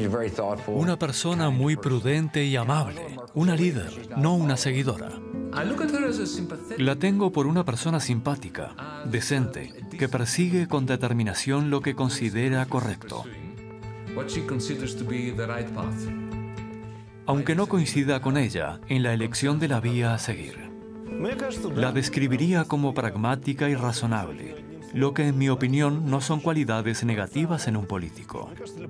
Una persona muy prudente y amable, una líder, no una seguidora. La tengo por una persona simpática, decente, que persigue con determinación lo que considera correcto. Aunque no coincida con ella en la elección de la vía a seguir. La describiría como pragmática y razonable, lo que en mi opinión no son cualidades negativas en un político.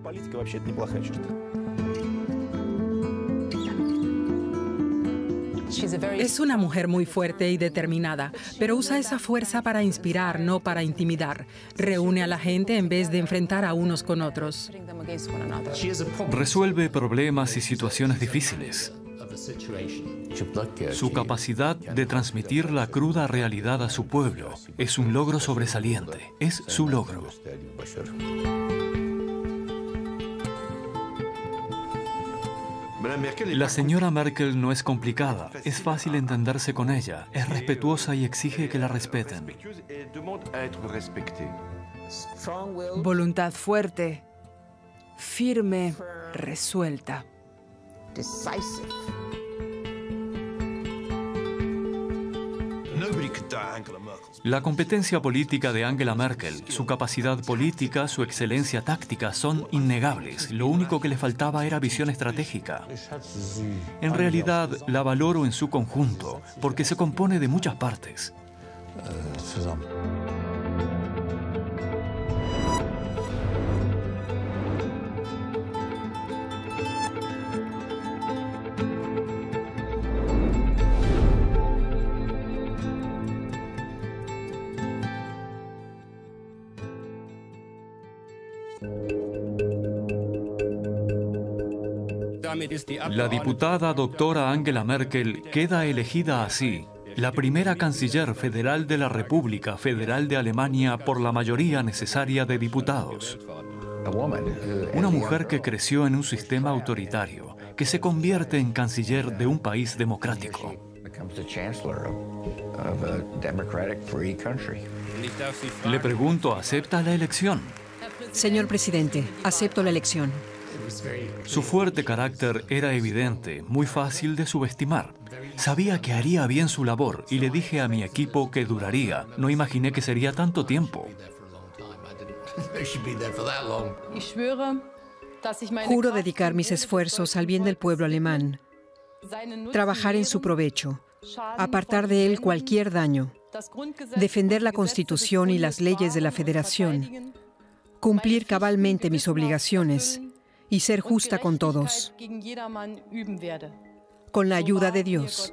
Es una mujer muy fuerte y determinada, pero usa esa fuerza para inspirar, no para intimidar. Reúne a la gente en vez de enfrentar a unos con otros. Resuelve problemas y situaciones difíciles. Su capacidad de transmitir la cruda realidad a su pueblo es un logro sobresaliente. Es su logro. La señora Merkel no es complicada, es fácil entenderse con ella, es respetuosa y exige que la respeten. Voluntad fuerte, firme, resuelta. La competencia política de Angela Merkel, su capacidad política, su excelencia táctica son innegables. Lo único que le faltaba era visión estratégica. En realidad, la valoro en su conjunto, porque se compone de muchas partes. La diputada doctora Angela Merkel queda elegida así, la primera canciller federal de la República Federal de Alemania por la mayoría necesaria de diputados. Una mujer que creció en un sistema autoritario, que se convierte en canciller de un país democrático. Le pregunto, ¿acepta la elección? Señor presidente, acepto la elección. Su fuerte carácter era evidente, muy fácil de subestimar. Sabía que haría bien su labor y le dije a mi equipo que duraría. No imaginé que sería tanto tiempo. Juro dedicar mis esfuerzos al bien del pueblo alemán, trabajar en su provecho, apartar de él cualquier daño, defender la Constitución y las leyes de la Federación, cumplir cabalmente mis obligaciones y ser justa con todos, con la ayuda de Dios.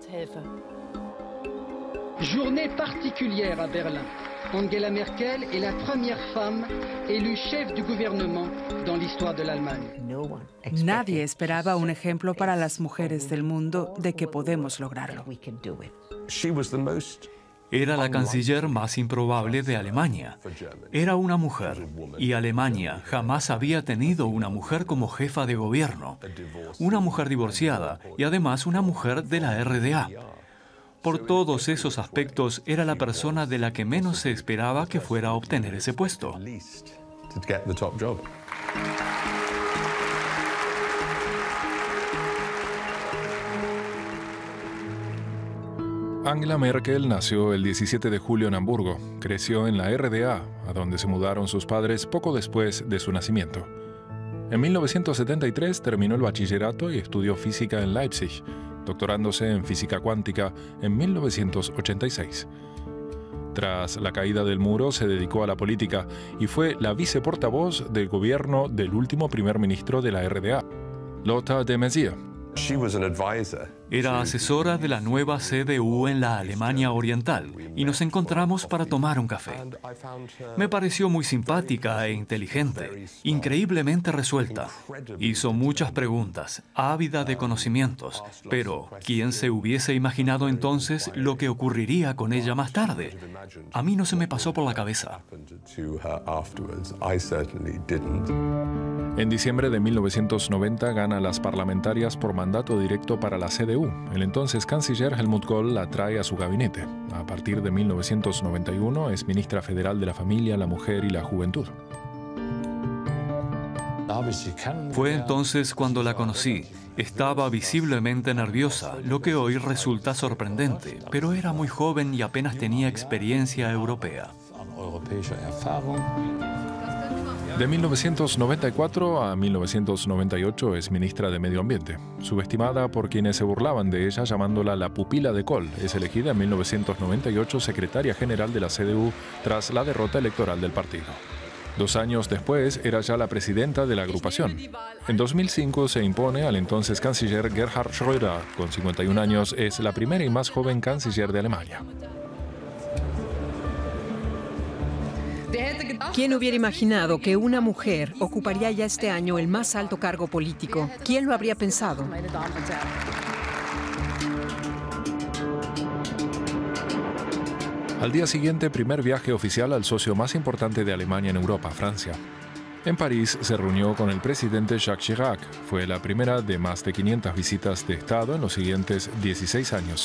Journée particulière à Berlin. Angela Merkel est la première femme élue chef du gouvernement dans l'histoire de l'Allemagne. Nadie esperaba un ejemplo para las mujeres del mundo de que podemos lograrlo. Era la canciller más improbable de Alemania. Era una mujer, y Alemania jamás había tenido una mujer como jefa de gobierno. Una mujer divorciada y además una mujer de la RDA. Por todos esos aspectos, era la persona de la que menos se esperaba que fuera a obtener ese puesto. Angela Merkel nació el 17 de julio en Hamburgo. Creció en la RDA, a donde se mudaron sus padres poco después de su nacimiento. En 1973 terminó el bachillerato y estudió física en Leipzig, doctorándose en física cuántica en 1986. Tras la caída del muro se dedicó a la política y fue la viceportavoz del gobierno del último primer ministro de la RDA, Lothar de Maizière. Era asesora de la nueva CDU en la Alemania Oriental y nos encontramos para tomar un café. Me pareció muy simpática e inteligente, increíblemente resuelta. Hizo muchas preguntas, ávida de conocimientos, pero ¿quién se hubiese imaginado entonces lo que ocurriría con ella más tarde? A mí no se me pasó por la cabeza. En diciembre de 1990 gana las parlamentarias por mandato directo para la CDU. El entonces canciller Helmut Kohl la trae a su gabinete. A partir de 1991 es ministra federal de la Familia, la Mujer y la Juventud. Fue entonces cuando la conocí. Estaba visiblemente nerviosa, lo que hoy resulta sorprendente, pero era muy joven y apenas tenía experiencia europea. De 1994 a 1998 es ministra de Medio Ambiente. Subestimada por quienes se burlaban de ella llamándola la pupila de Kohl, es elegida en 1998 secretaria general de la CDU tras la derrota electoral del partido. 2 años después era ya la presidenta de la agrupación. En 2005 se impone al entonces canciller Gerhard Schröder. Con 51 años es la primera y más joven canciller de Alemania. ¿Quién hubiera imaginado que una mujer ocuparía ya este año el más alto cargo político? ¿Quién lo habría pensado? Al día siguiente, primer viaje oficial al socio más importante de Alemania en Europa, Francia. En París se reunió con el presidente Jacques Chirac. Fue la primera de más de 500 visitas de Estado en los siguientes 16 años.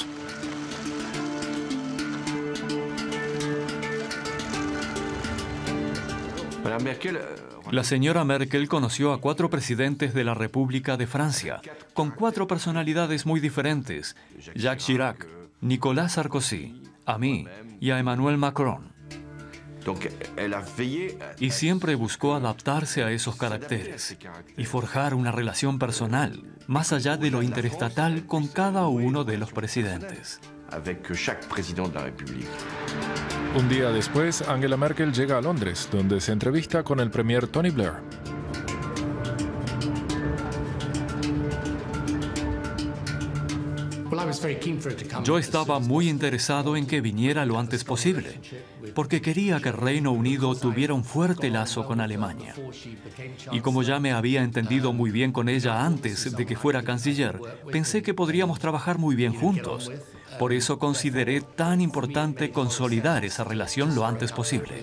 La señora Merkel conoció a 4 presidentes de la República de Francia, con 4 personalidades muy diferentes: Jacques Chirac, Nicolas Sarkozy, a mí y a Emmanuel Macron. Y siempre buscó adaptarse a esos caracteres y forjar una relación personal, más allá de lo interestatal, con cada uno de los presidentes. Un día después, Angela Merkel llega a Londres, donde se entrevista con el premier Tony Blair. Yo estaba muy interesado en que viniera lo antes posible, porque quería que Reino Unido tuviera un fuerte lazo con Alemania. Y como ya me había entendido muy bien con ella antes de que fuera canciller, pensé que podríamos trabajar muy bien juntos. Por eso consideré tan importante consolidar esa relación lo antes posible.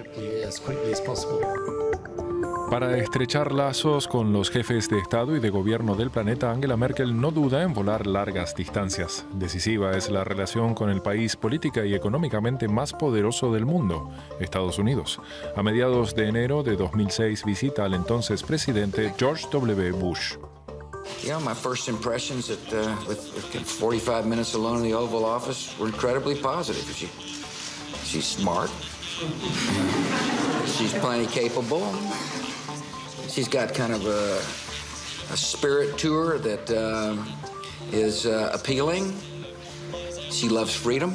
Para estrechar lazos con los jefes de Estado y de gobierno del planeta, Angela Merkel no duda en volar largas distancias. Decisiva es la relación con el país política y económicamente más poderoso del mundo, Estados Unidos. A mediados de enero de 2006 visita al entonces presidente George W. Bush. You know, my first impressions with 45 minutes alone in the Oval Office were incredibly positive. She's smart. She's plenty capable. She's got kind of a spirit to her that is appealing. She loves freedom.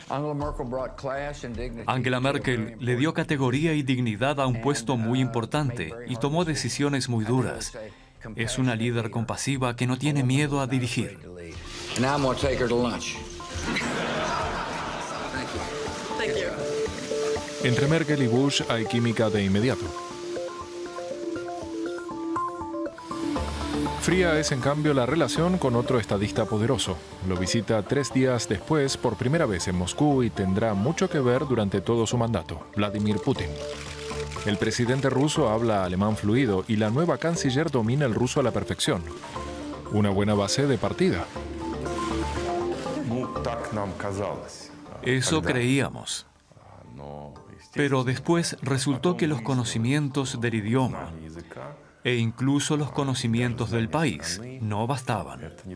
Angela Merkel le dio categoría y dignidad a un puesto muy importante y tomó decisiones muy duras. Es una líder compasiva que no tiene miedo a dirigir. Entre Merkel y Bush hay química de inmediato. Fría es en cambio la relación con otro estadista poderoso. Lo visita 3 días después por primera vez en Moscú y tendrá mucho que ver durante todo su mandato: Vladimir Putin. El presidente ruso habla alemán fluido y la nueva canciller domina el ruso a la perfección. Una buena base de partida. Eso creíamos. Pero después resultó que los conocimientos del idioma e incluso los conocimientos del país no bastaban.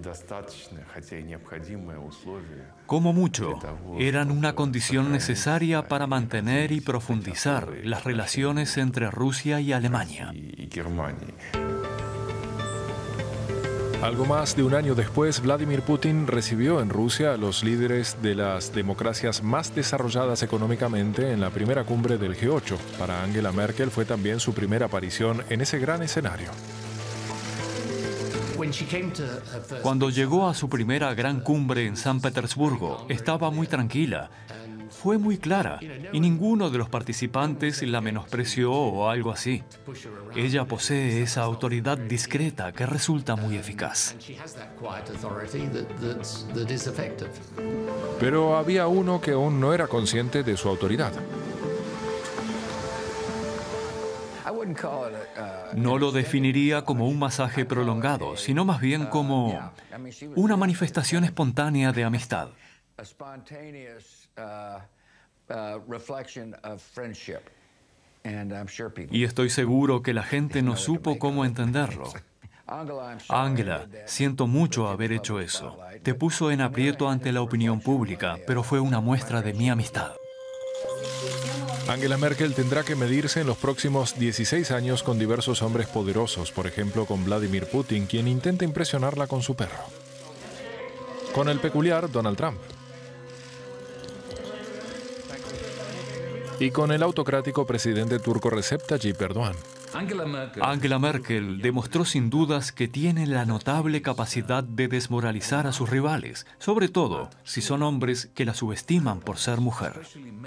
Como mucho, eran una condición necesaria para mantener y profundizar las relaciones entre Rusia y Alemania. Algo más de un año después, Vladimir Putin recibió en Rusia a los líderes de las democracias más desarrolladas económicamente en la primera cumbre del G8. Para Angela Merkel fue también su primera aparición en ese gran escenario. Cuando llegó a su primera gran cumbre en San Petersburgo, estaba muy tranquila. Fue muy clara y ninguno de los participantes la menospreció o algo así. Ella posee esa autoridad discreta que resulta muy eficaz. Pero había uno que aún no era consciente de su autoridad. No lo definiría como un masaje prolongado, sino más bien como una manifestación espontánea de amistad. Y estoy seguro que la gente no supo cómo entenderlo. Angela, siento mucho haber hecho eso. Te puso en aprieto ante la opinión pública, pero fue una muestra de mi amistad. Angela Merkel tendrá que medirse en los próximos 16 años con diversos hombres poderosos, por ejemplo con Vladimir Putin, quien intenta impresionarla con su perro. Con el peculiar Donald Trump. Y con el autocrático presidente turco Recep Tayyip Erdogan. Angela Merkel demostró sin dudas que tiene la notable capacidad de desmoralizar a sus rivales, sobre todo si son hombres que la subestiman por ser mujer.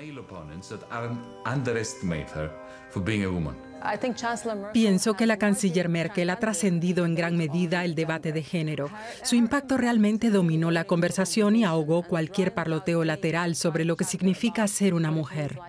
Pienso que la canciller Merkel ha trascendido en gran medida el debate de género. Su impacto realmente dominó la conversación y ahogó cualquier parloteo lateral sobre lo que significa ser una mujer.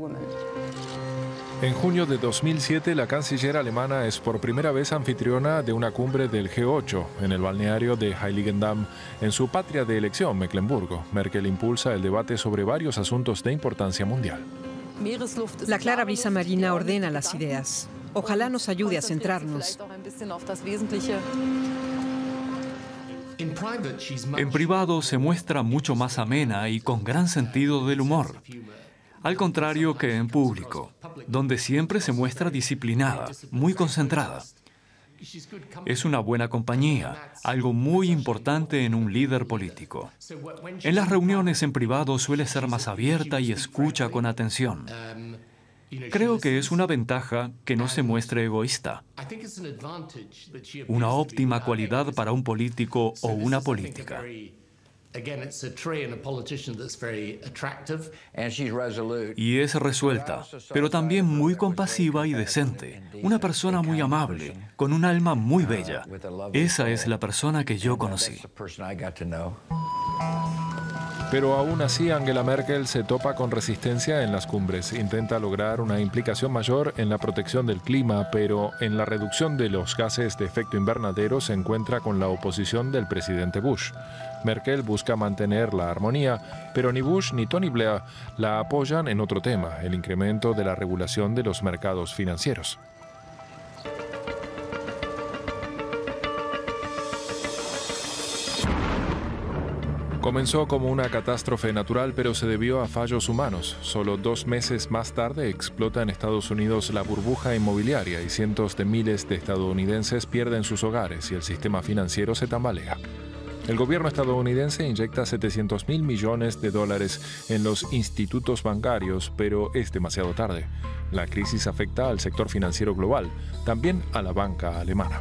En junio de 2007, la canciller alemana es por primera vez anfitriona de una cumbre del G8 en el balneario de Heiligendamm, en su patria de elección, Mecklemburgo. Merkel impulsa el debate sobre varios asuntos de importancia mundial. La clara brisa marina ordena las ideas. Ojalá nos ayude a centrarnos. En privado se muestra mucho más amena y con gran sentido del humor. Al contrario que en público, donde siempre se muestra disciplinada, muy concentrada. Es una buena compañía, algo muy importante en un líder político. En las reuniones en privado suele ser más abierta y escucha con atención. Creo que es una ventaja que no se muestre egoísta. Una óptima cualidad para un político o una política. Y es resuelta, pero también muy compasiva y decente. Una persona muy amable, con un alma muy bella. Esa es la persona que yo conocí. Pero aún así, Angela Merkel se topa con resistencia en las cumbres. Intenta lograr una implicación mayor en la protección del clima, pero en la reducción de los gases de efecto invernadero se encuentra con la oposición del presidente Bush. Merkel busca mantener la armonía, pero ni Bush ni Tony Blair la apoyan en otro tema, el incremento de la regulación de los mercados financieros. Comenzó como una catástrofe natural, pero se debió a fallos humanos. Solo 2 meses más tarde explota en Estados Unidos la burbuja inmobiliaria y cientos de miles de estadounidenses pierden sus hogares y el sistema financiero se tambalea. El gobierno estadounidense inyecta $700.000 millones en los institutos bancarios, pero es demasiado tarde. La crisis afecta al sector financiero global, también a la banca alemana.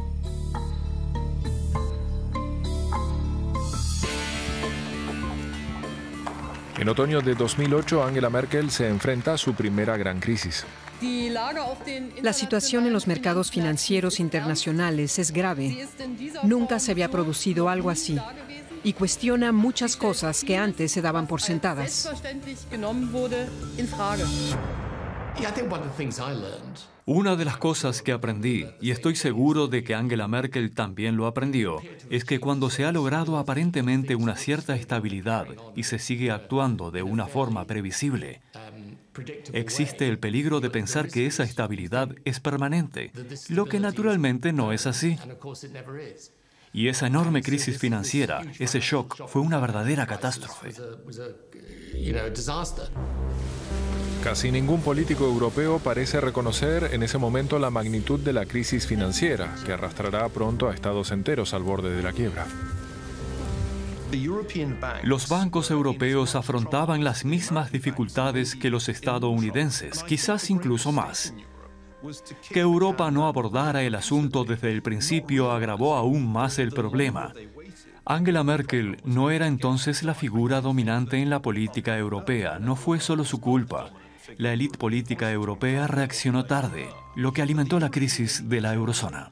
En otoño de 2008, Angela Merkel se enfrenta a su primera gran crisis. La situación en los mercados financieros internacionales es grave. Nunca se había producido algo así y cuestiona muchas cosas que antes se daban por sentadas. Una de las cosas que aprendí, y estoy seguro de que Angela Merkel también lo aprendió, es que cuando se ha logrado aparentemente una cierta estabilidad y se sigue actuando de una forma previsible, existe el peligro de pensar que esa estabilidad es permanente, lo que naturalmente no es así. Y esa enorme crisis financiera, ese shock, fue una verdadera catástrofe. Casi ningún político europeo parece reconocer en ese momento la magnitud de la crisis financiera, que arrastrará pronto a estados enteros al borde de la quiebra. Los bancos europeos afrontaban las mismas dificultades que los estadounidenses, quizás incluso más. Que Europa no abordara el asunto desde el principio agravó aún más el problema. Angela Merkel no era entonces la figura dominante en la política europea, no fue solo su culpa. La élite política europea reaccionó tarde, lo que alimentó la crisis de la eurozona.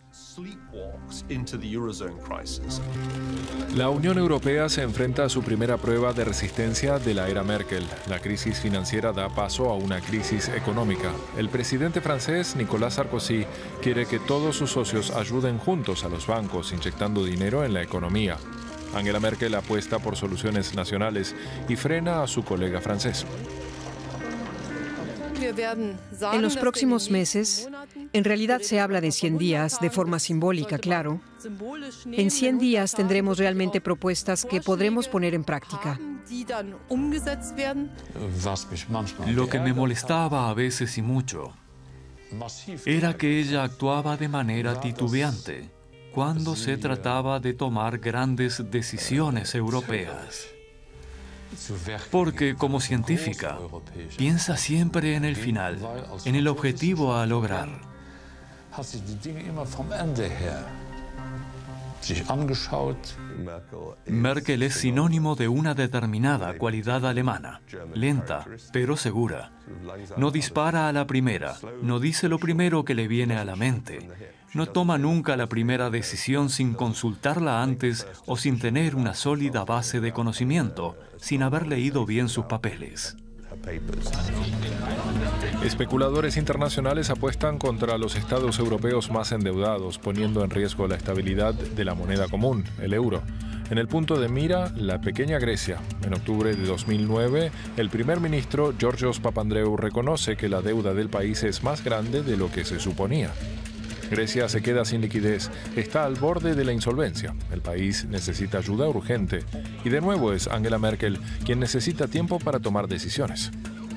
La Unión Europea se enfrenta a su primera prueba de resistencia de la era Merkel. La crisis financiera da paso a una crisis económica. El presidente francés, Nicolas Sarkozy, quiere que todos sus socios ayuden juntos a los bancos, inyectando dinero en la economía. Angela Merkel apuesta por soluciones nacionales y frena a su colega francés. En los próximos meses, en realidad se habla de 100 días, de forma simbólica, claro. En 100 días tendremos realmente propuestas que podremos poner en práctica. Lo que me molestaba a veces y mucho era que ella actuaba de manera titubeante cuando se trataba de tomar grandes decisiones europeas. Porque como científica, piensa siempre en el final, en el objetivo a lograr. Merkel es sinónimo de una determinada cualidad alemana, lenta, pero segura. No dispara a la primera, no dice lo primero que le viene a la mente. No toma nunca la primera decisión sin consultarla antes o sin tener una sólida base de conocimiento, sin haber leído bien sus papeles. Especuladores internacionales apuestan contra los estados europeos más endeudados, poniendo en riesgo la estabilidad de la moneda común, el euro. En el punto de mira, la pequeña Grecia. En octubre de 2009, el primer ministro Georgios Papandreou reconoce que la deuda del país es más grande de lo que se suponía. Grecia se queda sin liquidez, está al borde de la insolvencia. El país necesita ayuda urgente. Y de nuevo es Angela Merkel quien necesita tiempo para tomar decisiones.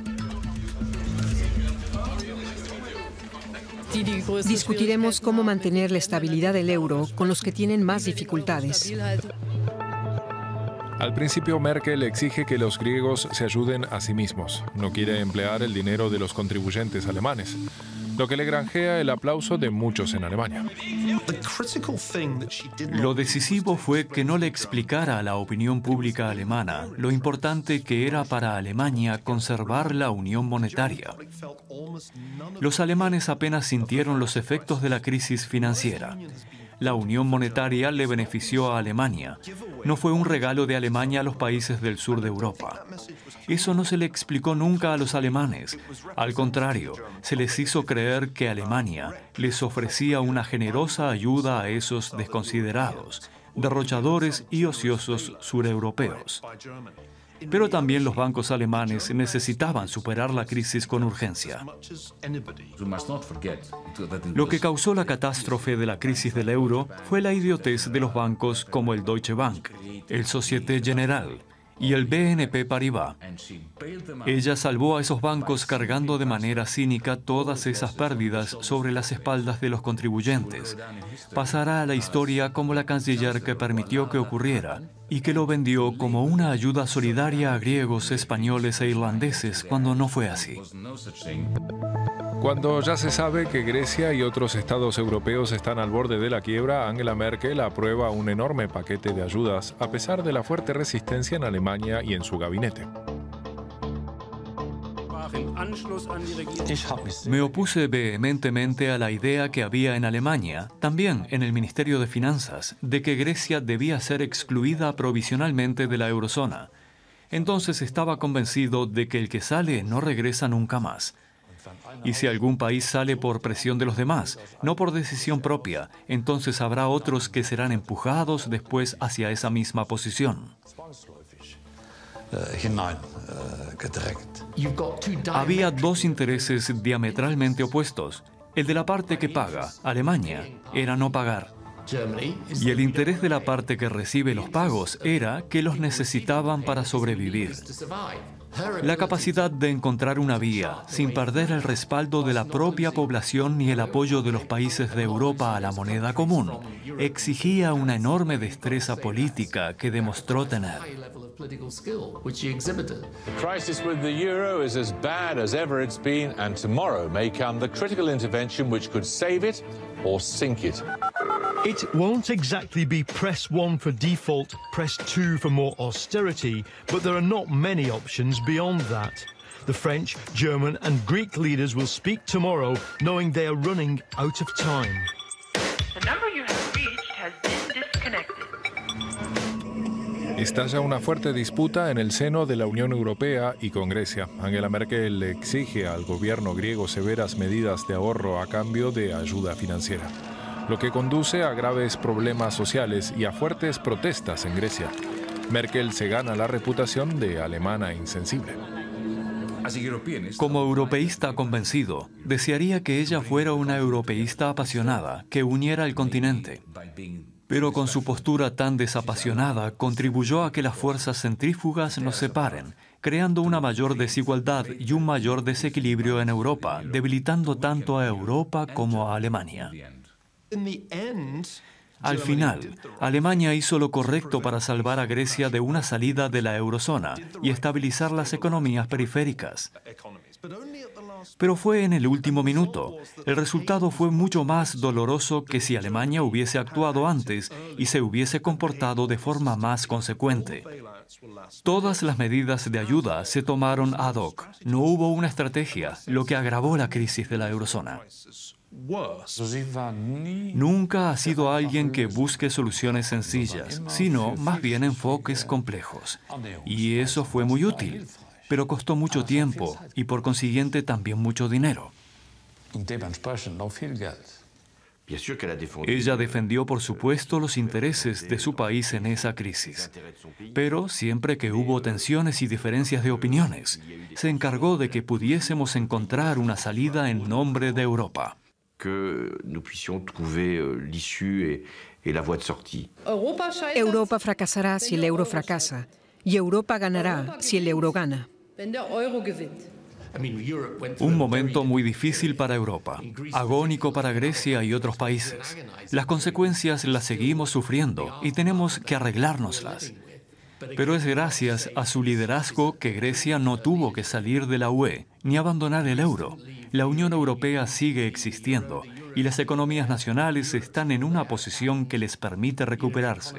Discutiremos cómo mantener la estabilidad del euro con los que tienen más dificultades. Al principio, Merkel exige que los griegos se ayuden a sí mismos. No quiere emplear el dinero de los contribuyentes alemanes, lo que le granjea el aplauso de muchos en Alemania. Lo decisivo fue que no le explicara a la opinión pública alemana lo importante que era para Alemania conservar la unión monetaria. Los alemanes apenas sintieron los efectos de la crisis financiera. La unión monetaria le benefició a Alemania. No fue un regalo de Alemania a los países del sur de Europa. Eso no se le explicó nunca a los alemanes. Al contrario, se les hizo creer que Alemania les ofrecía una generosa ayuda a esos desconsiderados, derrochadores y ociosos sureuropeos. Pero también los bancos alemanes necesitaban superar la crisis con urgencia. Lo que causó la catástrofe de la crisis del euro fue la idiotez de los bancos como el Deutsche Bank, el Société Générale y el BNP Paribas. Ella salvó a esos bancos cargando de manera cínica todas esas pérdidas sobre las espaldas de los contribuyentes. Pasará a la historia como la canciller que permitió que ocurriera y que lo vendió como una ayuda solidaria a griegos, españoles e irlandeses cuando no fue así. Cuando ya se sabe que Grecia y otros estados europeos están al borde de la quiebra, Angela Merkel aprueba un enorme paquete de ayudas a pesar de la fuerte resistencia en Alemania y en su gabinete. Me opuse vehementemente a la idea que había en Alemania, también en el Ministerio de Finanzas, de que Grecia debía ser excluida provisionalmente de la eurozona. Entonces estaba convencido de que el que sale no regresa nunca más. Y si algún país sale por presión de los demás, no por decisión propia, entonces habrá otros que serán empujados después hacia esa misma posición. Había dos intereses diametralmente opuestos. El de la parte que paga, Alemania, era no pagar. Y el interés de la parte que recibe los pagos era que los necesitaban para sobrevivir. La capacidad de encontrar una vía, sin perder el respaldo de la propia población ni el apoyo de los países de Europa a la moneda común, exigía una enorme destreza política que demostró tener. The crisis with the euro is as bad as ever it's been, and tomorrow may come the critical intervention which could save it or sink it. It won't exactly be press 1 for default, press 2 for more austerity, but there are not many options beyond that. The French, German and Greek leaders will speak tomorrow, knowing they are running out of time. The number you have reached has been disconnected. Estalla una fuerte disputa en el seno de la Unión Europea y con Grecia. Angela Merkel le exige al gobierno griego severas medidas de ahorro a cambio de ayuda financiera, lo que conduce a graves problemas sociales y a fuertes protestas en Grecia. Merkel se gana la reputación de alemana insensible. Como europeísta convencido, desearía que ella fuera una europeísta apasionada, que uniera el continente. Pero con su postura tan desapasionada, contribuyó a que las fuerzas centrífugas nos separen, creando una mayor desigualdad y un mayor desequilibrio en Europa, debilitando tanto a Europa como a Alemania. Al final, Alemania hizo lo correcto para salvar a Grecia de una salida de la eurozona y estabilizar las economías periféricas. Pero fue en el último minuto. El resultado fue mucho más doloroso que si Alemania hubiese actuado antes y se hubiese comportado de forma más consecuente. Todas las medidas de ayuda se tomaron ad hoc. No hubo una estrategia, lo que agravó la crisis de la eurozona. Nunca ha sido alguien que busque soluciones sencillas, sino más bien enfoques complejos. Y eso fue muy útil, pero costó mucho tiempo y por consiguiente también mucho dinero. Ella defendió, por supuesto, los intereses de su país en esa crisis. Pero siempre que hubo tensiones y diferencias de opiniones, se encargó de que pudiésemos encontrar una salida en nombre de Europa. Europa fracasará si el euro fracasa, y Europa ganará si el euro gana. Un momento muy difícil para Europa, agónico para Grecia y otros países. Las consecuencias las seguimos sufriendo y tenemos que arreglárnoslas. Pero es gracias a su liderazgo que Grecia no tuvo que salir de la UE ni abandonar el euro. La Unión Europea sigue existiendo y las economías nacionales están en una posición que les permite recuperarse.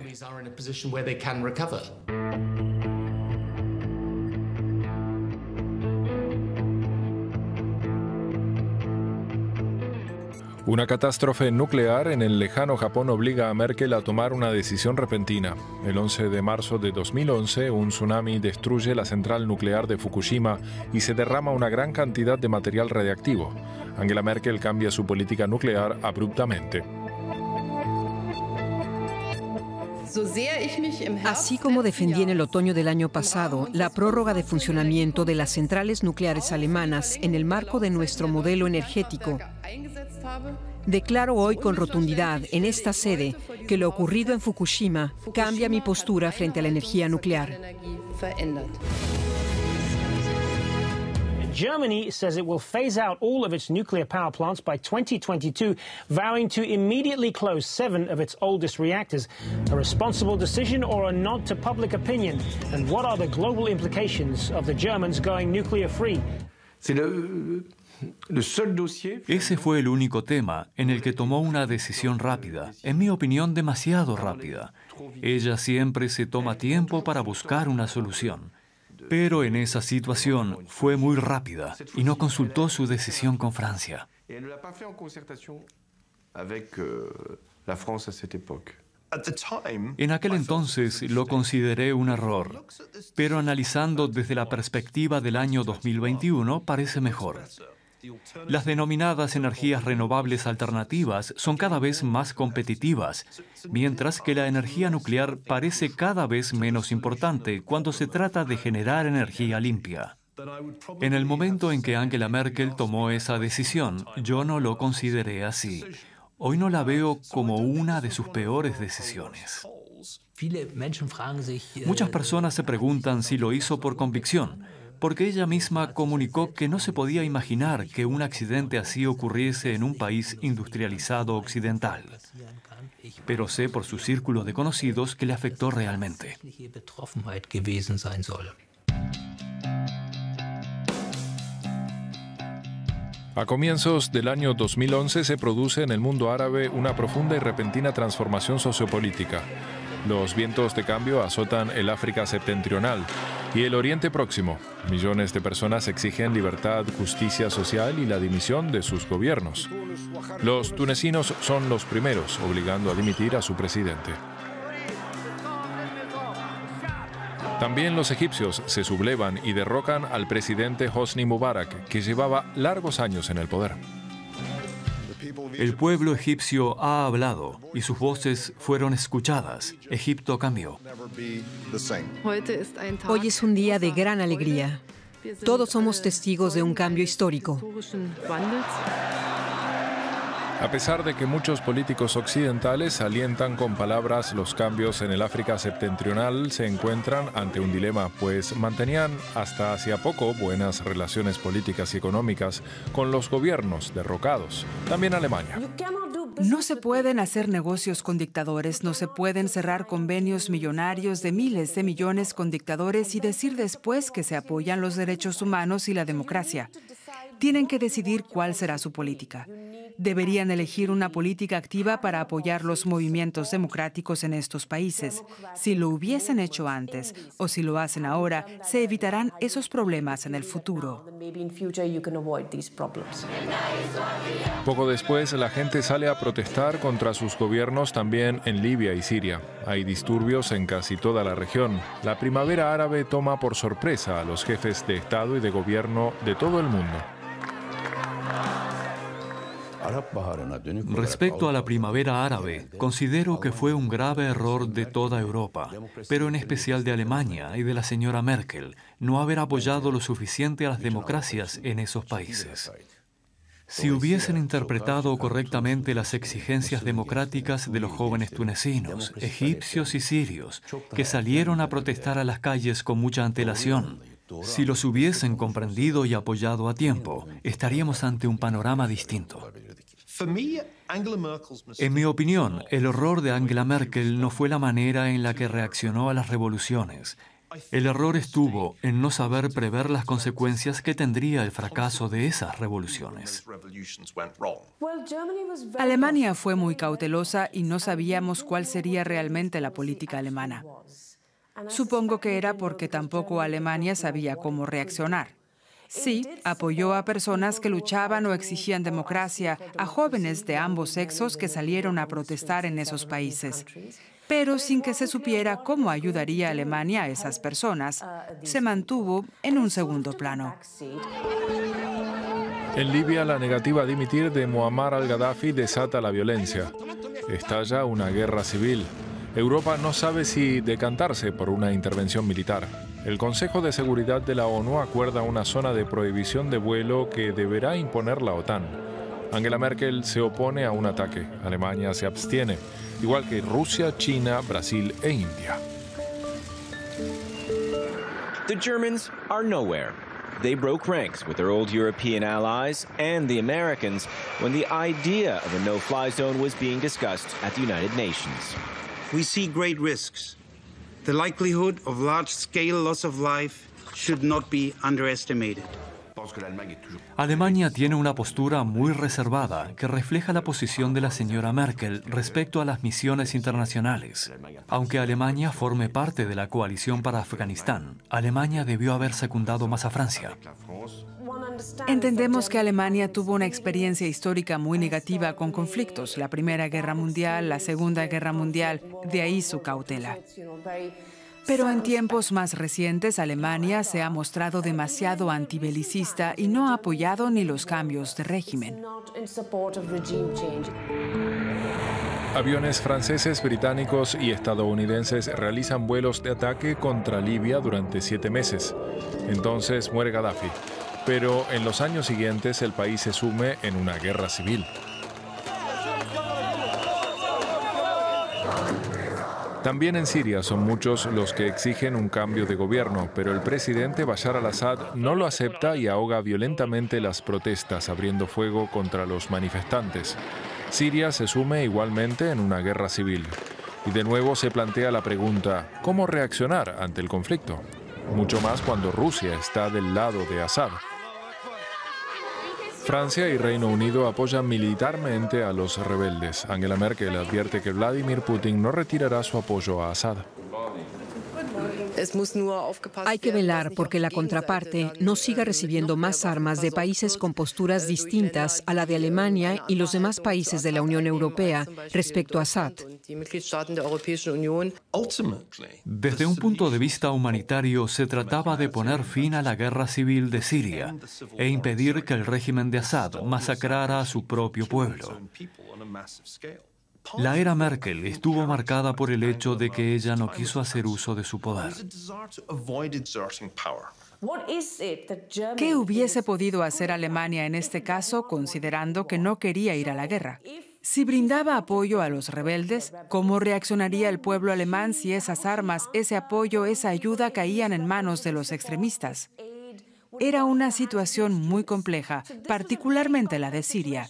Una catástrofe nuclear en el lejano Japón obliga a Merkel a tomar una decisión repentina. El 11 de marzo de 2011, un tsunami destruye la central nuclear de Fukushima y se derrama una gran cantidad de material radiactivo. Angela Merkel cambia su política nuclear abruptamente. Así como defendí en el otoño del año pasado la prórroga de funcionamiento de las centrales nucleares alemanas en el marco de nuestro modelo energético, declaro hoy con rotundidad en esta sede que lo ocurrido en Fukushima cambia mi postura frente a la energía nuclear. Germany says it will phase out all of its nuclear power plants by 2022, vowing to immediately close 7 of its oldest reactors. A responsible decision or a nod to public opinion? And what are the global implications of the Germans going nuclear free? Ese fue el único tema en el que tomó una decisión rápida, en mi opinión demasiado rápida. Ella siempre se toma tiempo para buscar una solución. Pero en esa situación fue muy rápida y no consultó su decisión con Francia. En aquel entonces lo consideré un error, pero analizando desde la perspectiva del año 2021 parece mejor. Las denominadas energías renovables alternativas son cada vez más competitivas, mientras que la energía nuclear parece cada vez menos importante cuando se trata de generar energía limpia. En el momento en que Angela Merkel tomó esa decisión, yo no lo consideré así. Hoy no la veo como una de sus peores decisiones. Muchas personas se preguntan si lo hizo por convicción, porque ella misma comunicó que no se podía imaginar que un accidente así ocurriese en un país industrializado occidental. Pero sé por su círculo de conocidos que le afectó realmente. A comienzos del año 2011 se produce en el mundo árabe una profunda y repentina transformación sociopolítica. Los vientos de cambio azotan el África septentrional y el Oriente Próximo. Millones de personas exigen libertad, justicia social y la dimisión de sus gobiernos. Los tunecinos son los primeros, obligando a dimitir a su presidente. También los egipcios se sublevan y derrocan al presidente Hosni Mubarak, que llevaba largos años en el poder. El pueblo egipcio ha hablado y sus voces fueron escuchadas. Egipto cambió. Hoy es un día de gran alegría. Todos somos testigos de un cambio histórico. A pesar de que muchos políticos occidentales alientan con palabras los cambios en el África septentrional, se encuentran ante un dilema, pues mantenían hasta hacía poco buenas relaciones políticas y económicas con los gobiernos derrocados, también Alemania. No se pueden hacer negocios con dictadores, no se pueden cerrar convenios millonarios de miles de millones con dictadores y decir después que se apoyan los derechos humanos y la democracia. Tienen que decidir cuál será su política. Deberían elegir una política activa para apoyar los movimientos democráticos en estos países. Si lo hubiesen hecho antes o si lo hacen ahora, se evitarán esos problemas en el futuro. Poco después, la gente sale a protestar contra sus gobiernos también en Libia y Siria. Hay disturbios en casi toda la región. La primavera árabe toma por sorpresa a los jefes de Estado y de gobierno de todo el mundo. Respecto a la primavera árabe, considero que fue un grave error de toda Europa, pero en especial de Alemania y de la señora Merkel, no haber apoyado lo suficiente a las democracias en esos países. Si hubiesen interpretado correctamente las exigencias democráticas de los jóvenes tunecinos, egipcios y sirios, que salieron a protestar a las calles con mucha antelación, si los hubiesen comprendido y apoyado a tiempo, estaríamos ante un panorama distinto. En mi opinión, el error de Angela Merkel no fue la manera en la que reaccionó a las revoluciones. El error estuvo en no saber prever las consecuencias que tendría el fracaso de esas revoluciones. Alemania fue muy cautelosa y no sabíamos cuál sería realmente la política alemana. Supongo que era porque tampoco Alemania sabía cómo reaccionar. Sí, apoyó a personas que luchaban o exigían democracia, a jóvenes de ambos sexos que salieron a protestar en esos países. Pero sin que se supiera cómo ayudaría a Alemania a esas personas, se mantuvo en un segundo plano. En Libia, la negativa a dimitir de Muammar al-Gaddafi desata la violencia. Estalla una guerra civil. Europa no sabe si decantarse por una intervención militar. El Consejo de Seguridad de la ONU acuerda una zona de prohibición de vuelo que deberá imponer la OTAN. Angela Merkel se opone a un ataque. Alemania se abstiene, igual que Rusia, China, Brasil e India. The Germans are nowhere. They broke ranks with their old European allies and the Americans when the idea of a no-fly zone was being discussed at the United Nations. We see great risks. The likelihood of large-scale loss of life should not be underestimated. Alemania tiene una postura muy reservada que refleja la posición de la señora Merkel respecto a las misiones internacionales. Aunque Alemania forme parte de la coalición para Afganistán, Alemania debió haber secundado más a Francia. Entendemos que Alemania tuvo una experiencia histórica muy negativa con conflictos, la Primera Guerra Mundial, la Segunda Guerra Mundial, de ahí su cautela. Pero en tiempos más recientes, Alemania se ha mostrado demasiado antibelicista y no ha apoyado ni los cambios de régimen. Aviones franceses, británicos y estadounidenses realizan vuelos de ataque contra Libia durante 7 meses. Entonces muere Gaddafi. Pero en los años siguientes el país se sume en una guerra civil. También en Siria son muchos los que exigen un cambio de gobierno, pero el presidente Bashar al-Assad no lo acepta y ahoga violentamente las protestas, abriendo fuego contra los manifestantes. Siria se sume igualmente en una guerra civil. Y de nuevo se plantea la pregunta, ¿cómo reaccionar ante el conflicto? Mucho más cuando Rusia está del lado de Assad. Francia y Reino Unido apoyan militarmente a los rebeldes. Angela Merkel advierte que Vladimir Putin no retirará su apoyo a Assad. Hay que velar porque la contraparte no siga recibiendo más armas de países con posturas distintas a la de Alemania y los demás países de la Unión Europea respecto a Assad. Desde un punto de vista humanitario, se trataba de poner fin a la guerra civil de Siria e impedir que el régimen de Assad masacrara a su propio pueblo. La era Merkel estuvo marcada por el hecho de que ella no quiso hacer uso de su poder. ¿Qué hubiese podido hacer Alemania en este caso, considerando que no quería ir a la guerra? Si brindaba apoyo a los rebeldes, ¿cómo reaccionaría el pueblo alemán si esas armas, ese apoyo, esa ayuda caían en manos de los extremistas? Era una situación muy compleja, particularmente la de Siria.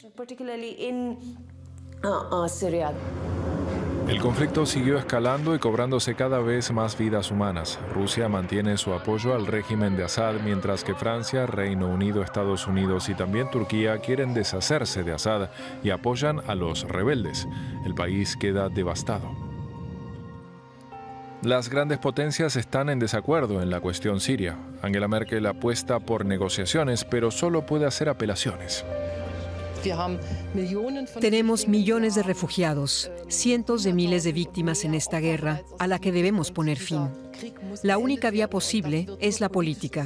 El conflicto siguió escalando y cobrándose cada vez más vidas humanas. Rusia mantiene su apoyo al régimen de Assad, mientras que Francia, Reino Unido, Estados Unidos y también Turquía quieren deshacerse de Assad y apoyan a los rebeldes. El país queda devastado. Las grandes potencias están en desacuerdo en la cuestión siria. Angela Merkel apuesta por negociaciones, pero solo puede hacer apelaciones. Tenemos millones de refugiados, cientos de miles de víctimas en esta guerra, a la que debemos poner fin. La única vía posible es la política.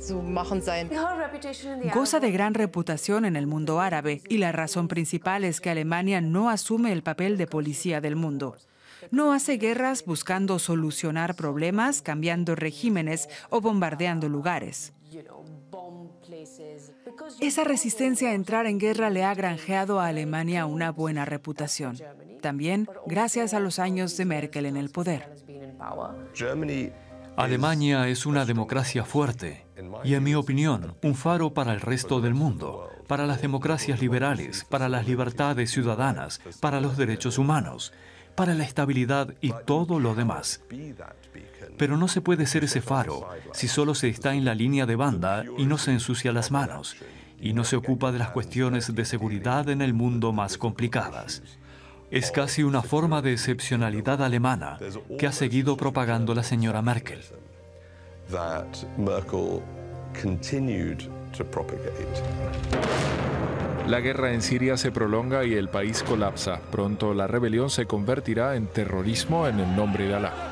Goza de gran reputación en el mundo árabe y la razón principal es que Alemania no asume el papel de policía del mundo. No hace guerras buscando solucionar problemas, cambiando regímenes o bombardeando lugares. Esa resistencia a entrar en guerra le ha granjeado a Alemania una buena reputación. También gracias a los años de Merkel en el poder. Alemania es una democracia fuerte y, en mi opinión, un faro para el resto del mundo, para las democracias liberales, para las libertades ciudadanas, para los derechos humanos, para la estabilidad y todo lo demás. Pero no se puede ser ese faro si solo se está en la línea de banda y no se ensucia las manos, y no se ocupa de las cuestiones de seguridad en el mundo más complicadas. Es casi una forma de excepcionalidad alemana que ha seguido propagando la señora Merkel. La guerra en Siria se prolonga y el país colapsa. Pronto la rebelión se convertirá en terrorismo en el nombre de Alá.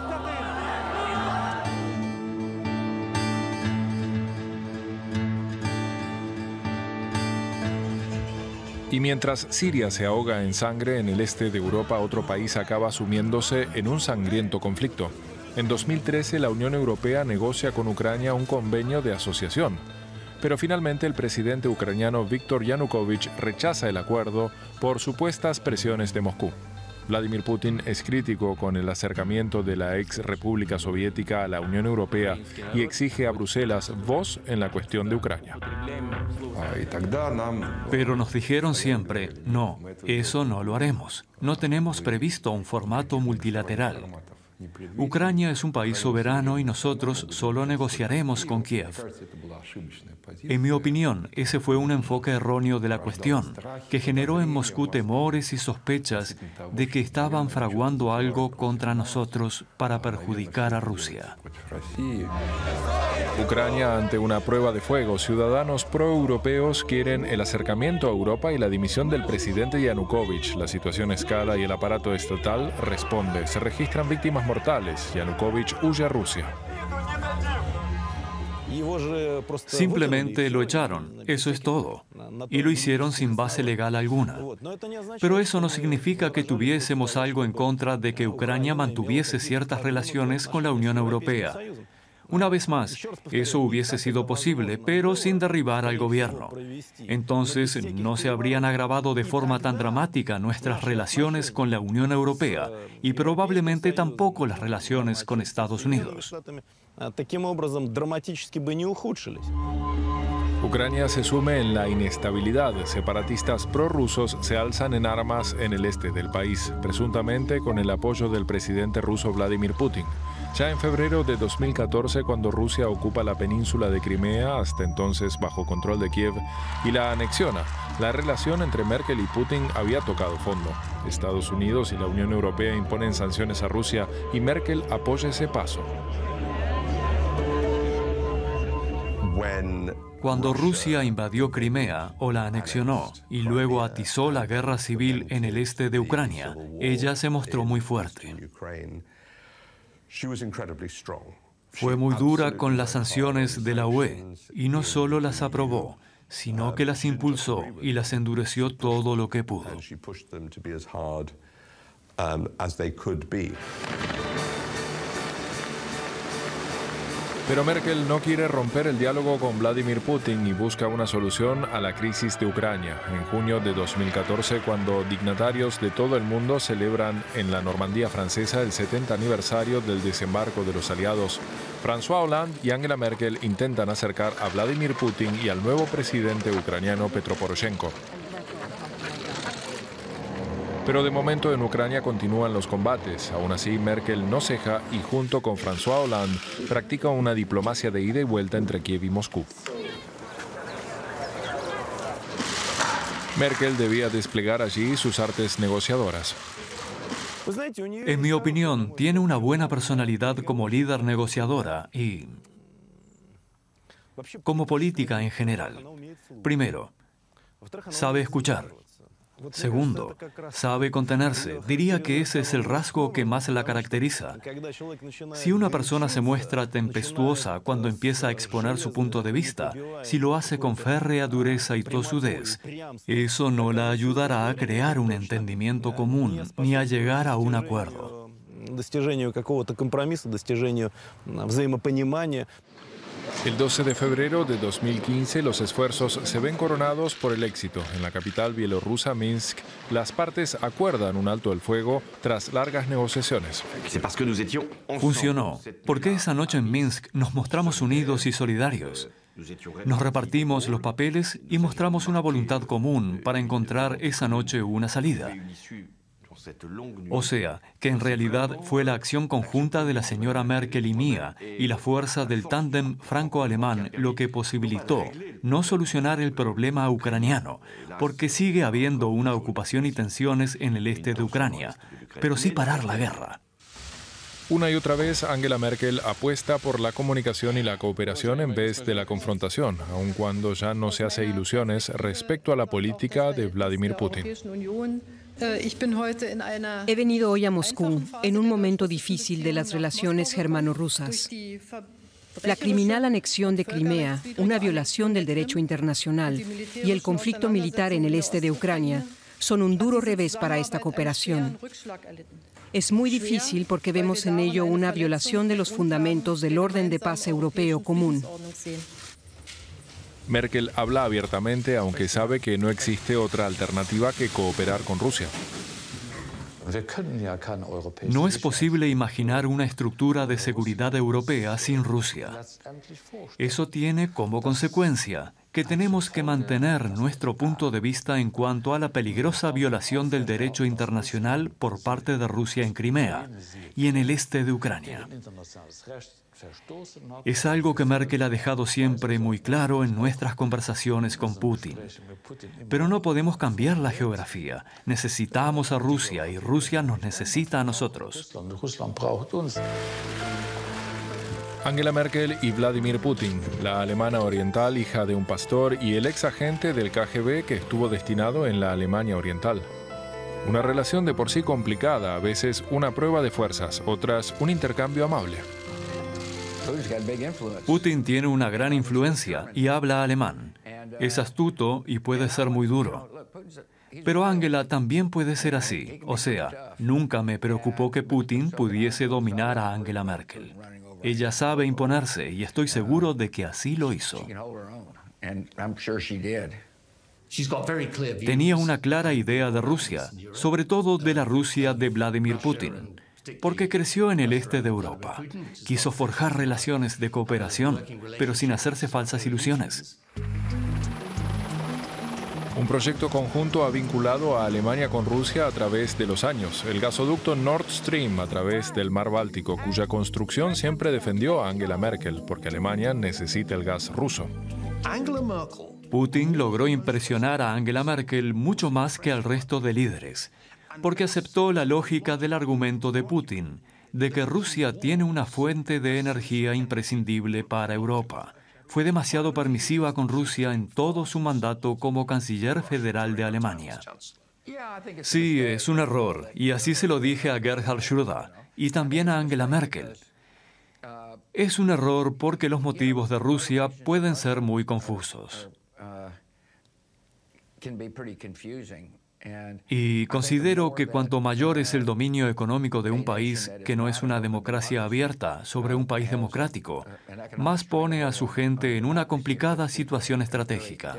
Y mientras Siria se ahoga en sangre en el este de Europa, otro país acaba sumiéndose en un sangriento conflicto. En 2013, la Unión Europea negocia con Ucrania un convenio de asociación. Pero finalmente el presidente ucraniano Viktor Yanukovych rechaza el acuerdo por supuestas presiones de Moscú. Vladimir Putin es crítico con el acercamiento de la ex República Soviética a la Unión Europea y exige a Bruselas voz en la cuestión de Ucrania. Pero nos dijeron siempre, no, eso no lo haremos. No tenemos previsto un formato multilateral. Ucrania es un país soberano y nosotros solo negociaremos con Kiev. En mi opinión, ese fue un enfoque erróneo de la cuestión, que generó en Moscú temores y sospechas de que estaban fraguando algo contra nosotros para perjudicar a Rusia. Ucrania ante una prueba de fuego. Ciudadanos proeuropeos quieren el acercamiento a Europa y la dimisión del presidente Yanukovych. La situación escala y el aparato estatal responde. Se registran víctimas mortales. Yanukovych huye a Rusia. Simplemente lo echaron, eso es todo. Y lo hicieron sin base legal alguna. Pero eso no significa que tuviésemos algo en contra de que Ucrania mantuviese ciertas relaciones con la Unión Europea. Una vez más, eso hubiese sido posible, pero sin derribar al gobierno. Entonces, no se habrían agravado de forma tan dramática nuestras relaciones con la Unión Europea y probablemente tampoco las relaciones con Estados Unidos. Ucrania se sume en la inestabilidad. Separatistas prorrusos se alzan en armas en el este del país, presuntamente con el apoyo del presidente ruso Vladimir Putin. Ya en febrero de 2014, cuando Rusia ocupa la península de Crimea, hasta entonces bajo control de Kiev, y la anexiona, la relación entre Merkel y Putin había tocado fondo. Estados Unidos y la Unión Europea imponen sanciones a Rusia y Merkel apoya ese paso. Cuando Rusia invadió Crimea o la anexionó y luego atizó la guerra civil en el este de Ucrania, ella se mostró muy fuerte. Fue muy dura con las sanciones de la UE y no solo las aprobó, sino que las impulsó y las endureció todo lo que pudo. Pero Merkel no quiere romper el diálogo con Vladimir Putin y busca una solución a la crisis de Ucrania. En junio de 2014, cuando dignatarios de todo el mundo celebran en la Normandía francesa el 70 aniversario del desembarco de los aliados, François Hollande y Angela Merkel intentan acercar a Vladimir Putin y al nuevo presidente ucraniano Petro Poroshenko. Pero de momento en Ucrania continúan los combates. Aún así, Merkel no ceja y junto con François Hollande practica una diplomacia de ida y vuelta entre Kiev y Moscú. Merkel debía desplegar allí sus artes negociadoras. En mi opinión, tiene una buena personalidad como líder negociadora y como política en general. Primero, sabe escuchar. Segundo, sabe contenerse. Diría que ese es el rasgo que más la caracteriza. Si una persona se muestra tempestuosa cuando empieza a exponer su punto de vista, si lo hace con férrea dureza y tosudez, eso no la ayudará a crear un entendimiento común ni a llegar a un acuerdo. El 12 de febrero de 2015, los esfuerzos se ven coronados por el éxito. En la capital bielorrusa, Minsk, las partes acuerdan un alto el fuego tras largas negociaciones. Funcionó, porque esa noche en Minsk nos mostramos unidos y solidarios. Nos repartimos los papeles y mostramos una voluntad común para encontrar esa noche una salida. O sea, que en realidad fue la acción conjunta de la señora Merkel y mía y la fuerza del tándem franco-alemán lo que posibilitó no solucionar el problema ucraniano, porque sigue habiendo una ocupación y tensiones en el este de Ucrania, pero sí parar la guerra. Una y otra vez, Angela Merkel apuesta por la comunicación y la cooperación en vez de la confrontación, aun cuando ya no se hace ilusiones respecto a la política de Vladimir Putin. He venido hoy a Moscú en un momento difícil de las relaciones germano-rusas. La criminal anexión de Crimea, una violación del derecho internacional y el conflicto militar en el este de Ucrania son un duro revés para esta cooperación. Es muy difícil porque vemos en ello una violación de los fundamentos del orden de paz europeo común. Merkel habla abiertamente, aunque sabe que no existe otra alternativa que cooperar con Rusia. No es posible imaginar una estructura de seguridad europea sin Rusia. Eso tiene como consecuencia que tenemos que mantener nuestro punto de vista en cuanto a la peligrosa violación del derecho internacional por parte de Rusia en Crimea y en el este de Ucrania. Es algo que Merkel ha dejado siempre muy claro en nuestras conversaciones con Putin. Pero no podemos cambiar la geografía. Necesitamos a Rusia y Rusia nos necesita a nosotros. Angela Merkel y Vladimir Putin, la alemana oriental, hija de un pastor y el ex agente del KGB que estuvo destinado en la Alemania oriental. Una relación de por sí complicada, a veces una prueba de fuerzas, otras un intercambio amable. Putin tiene una gran influencia y habla alemán. Es astuto y puede ser muy duro. Pero Angela también puede ser así. O sea, nunca me preocupó que Putin pudiese dominar a Angela Merkel. Ella sabe imponerse y estoy seguro de que así lo hizo. Tenía una clara idea de Rusia, sobre todo de la Rusia de Vladimir Putin, porque creció en el este de Europa. Quiso forjar relaciones de cooperación, pero sin hacerse falsas ilusiones. Un proyecto conjunto ha vinculado a Alemania con Rusia a través de los años. El gasoducto Nord Stream a través del mar Báltico, cuya construcción siempre defendió a Angela Merkel, porque Alemania necesita el gas ruso. Putin logró impresionar a Angela Merkel mucho más que al resto de líderes, porque aceptó la lógica del argumento de Putin, de que Rusia tiene una fuente de energía imprescindible para Europa. Fue demasiado permisiva con Rusia en todo su mandato como canciller federal de Alemania. Sí, es un error, y así se lo dije a Gerhard Schröder y también a Angela Merkel. Es un error porque los motivos de Rusia pueden ser muy confusos. Y considero que cuanto mayor es el dominio económico de un país que no es una democracia abierta sobre un país democrático, más pone a su gente en una complicada situación estratégica.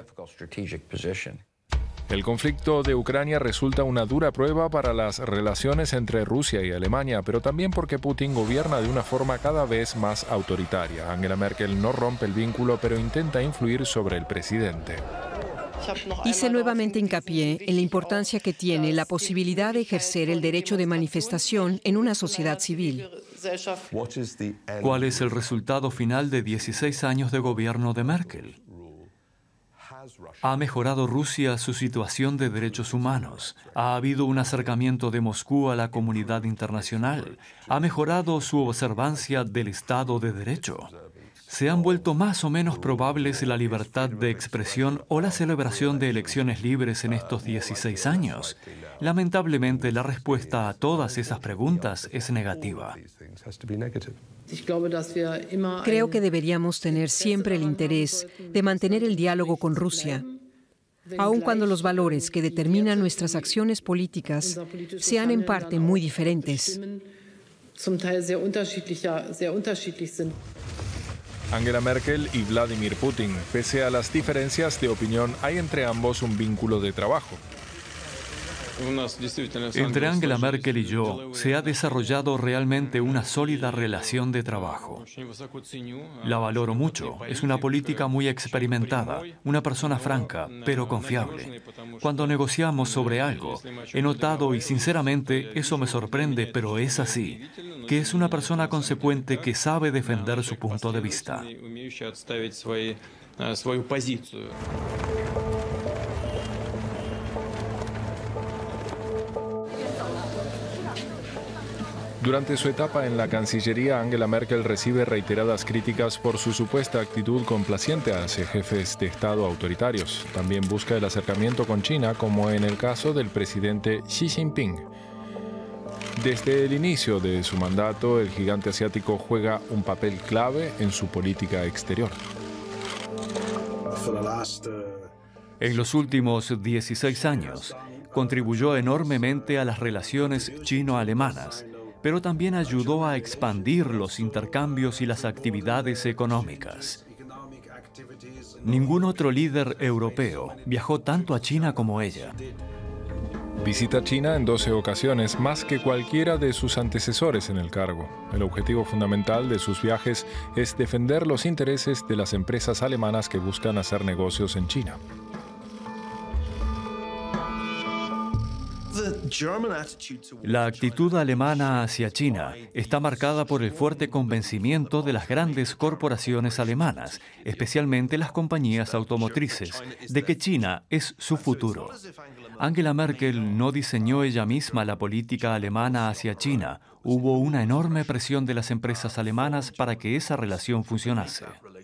El conflicto de Ucrania resulta una dura prueba para las relaciones entre Rusia y Alemania, pero también porque Putin gobierna de una forma cada vez más autoritaria. Angela Merkel no rompe el vínculo, pero intenta influir sobre el presidente. Hice nuevamente hincapié en la importancia que tiene la posibilidad de ejercer el derecho de manifestación en una sociedad civil. ¿Cuál es el resultado final de 16 años de gobierno de Merkel? ¿Ha mejorado Rusia su situación de derechos humanos? ¿Ha habido un acercamiento de Moscú a la comunidad internacional? ¿Ha mejorado su observancia del Estado de Derecho? ¿Se han vuelto más o menos probables la libertad de expresión o la celebración de elecciones libres en estos 16 años? Lamentablemente, la respuesta a todas esas preguntas es negativa. Creo que deberíamos tener siempre el interés de mantener el diálogo con Rusia, aun cuando los valores que determinan nuestras acciones políticas sean en parte muy diferentes. Angela Merkel y Vladimir Putin. Pese a las diferencias de opinión, hay entre ambos un vínculo de trabajo. Entre Angela Merkel y yo se ha desarrollado realmente una sólida relación de trabajo. La valoro mucho. Es una política muy experimentada, una persona franca, pero confiable. Cuando negociamos sobre algo, he notado, y sinceramente eso me sorprende, pero es así, que es una persona consecuente que sabe defender su punto de vista. Durante su etapa en la Cancillería, Angela Merkel recibe reiteradas críticas por su supuesta actitud complaciente hacia jefes de Estado autoritarios. También busca el acercamiento con China, como en el caso del presidente Xi Jinping. Desde el inicio de su mandato, el gigante asiático juega un papel clave en su política exterior. En los últimos 16 años, contribuyó enormemente a las relaciones chino-alemanas, pero también ayudó a expandir los intercambios y las actividades económicas. Ningún otro líder europeo viajó tanto a China como ella. Visita China en 12 ocasiones, más que cualquiera de sus antecesores en el cargo. El objetivo fundamental de sus viajes es defender los intereses de las empresas alemanas que buscan hacer negocios en China. La actitud alemana hacia China está marcada por el fuerte convencimiento de las grandes corporaciones alemanas, especialmente las compañías automotrices, de que China es su futuro. Angela Merkel no diseñó ella misma la política alemana hacia China. Hubo una enorme presión de las empresas alemanas para que esa relación funcionase.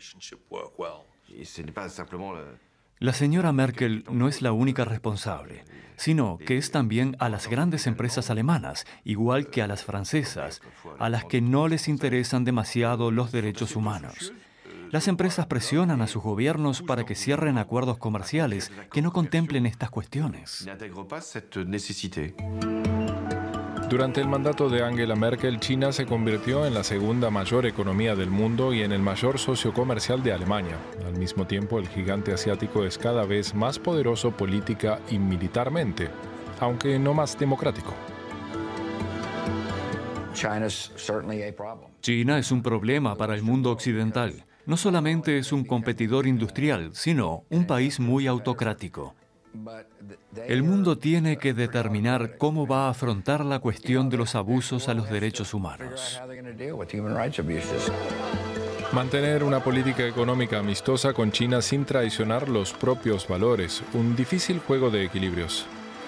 La señora Merkel no es la única responsable, sino que es también a las grandes empresas alemanas, igual que a las francesas, a las que no les interesan demasiado los derechos humanos. Las empresas presionan a sus gobiernos para que cierren acuerdos comerciales que no contemplen estas cuestiones. Durante el mandato de Angela Merkel, China se convirtió en la segunda mayor economía del mundo y en el mayor socio comercial de Alemania. Al mismo tiempo, el gigante asiático es cada vez más poderoso política y militarmente, aunque no más democrático. China es un problema para el mundo occidental. No solamente es un competidor industrial, sino un país muy autocrático. El mundo tiene que determinar cómo va a afrontar la cuestión de los abusos a los derechos humanos. Mantener una política económica amistosa con China sin traicionar los propios valores, un difícil juego de equilibrios.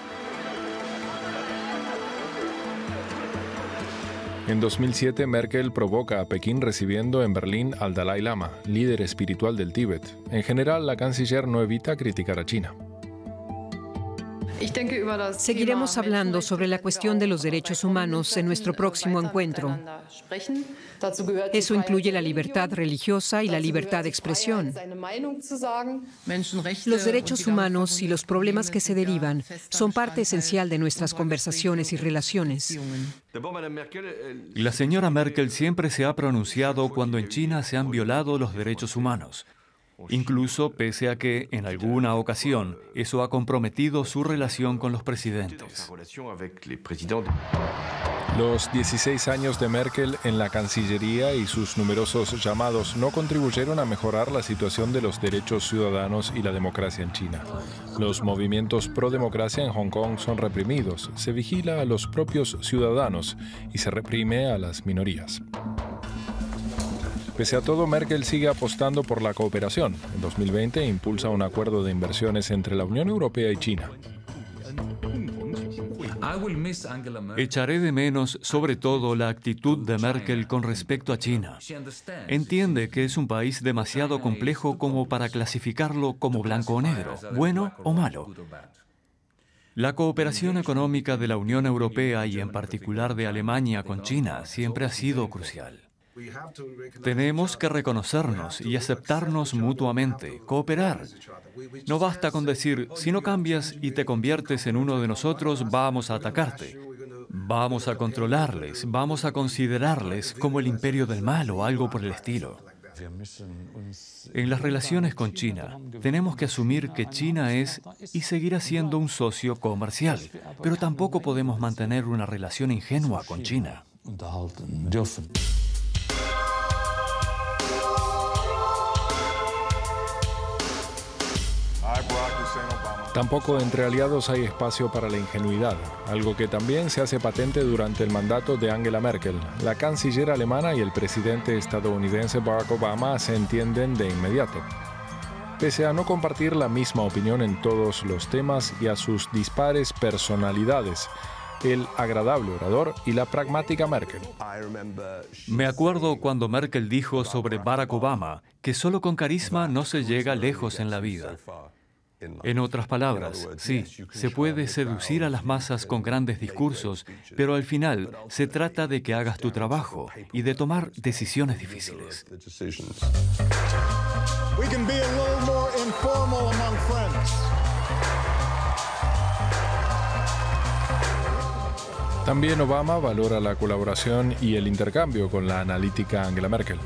En 2007, Merkel provoca a Pekín recibiendo en Berlín al Dalai Lama, líder espiritual del Tíbet. En general, la canciller no evita criticar a China. Seguiremos hablando sobre la cuestión de los derechos humanos en nuestro próximo encuentro. Eso incluye la libertad religiosa y la libertad de expresión. Los derechos humanos y los problemas que se derivan son parte esencial de nuestras conversaciones y relaciones. La señora Merkel siempre se ha pronunciado cuando en China se han violado los derechos humanos, incluso pese a que, en alguna ocasión, eso ha comprometido su relación con los presidentes. Los 16 años de Merkel en la Cancillería y sus numerosos llamados no contribuyeron a mejorar la situación de los derechos ciudadanos y la democracia en China. Los movimientos pro-democracia en Hong Kong son reprimidos, se vigila a los propios ciudadanos y se reprime a las minorías. Pese a todo, Merkel sigue apostando por la cooperación. En 2020 impulsa un acuerdo de inversiones entre la Unión Europea y China. Echaré de menos, sobre todo, la actitud de Merkel con respecto a China. Entiende que es un país demasiado complejo como para clasificarlo como blanco o negro, bueno o malo. La cooperación económica de la Unión Europea y en particular de Alemania con China siempre ha sido crucial. Tenemos que reconocernos y aceptarnos mutuamente, cooperar. No basta con decir, si no cambias y te conviertes en uno de nosotros, vamos a atacarte. Vamos a controlarles, vamos a considerarles como el imperio del mal o algo por el estilo. En las relaciones con China, tenemos que asumir que China es y seguirá siendo un socio comercial, pero tampoco podemos mantener una relación ingenua con China. Tampoco entre aliados hay espacio para la ingenuidad, algo que también se hace patente durante el mandato de Angela Merkel. La canciller alemana y el presidente estadounidense Barack Obama se entienden de inmediato. Pese a no compartir la misma opinión en todos los temas y a sus dispares personalidades, el agradable orador y la pragmática Merkel. Me acuerdo cuando Merkel dijo sobre Barack Obama que solo con carisma no se llega lejos en la vida. En otras palabras, sí, se puede seducir a las masas con grandes discursos, pero al final se trata de que hagas tu trabajo y de tomar decisiones difíciles. También Obama valora la colaboración y el intercambio con la analítica Angela Merkel.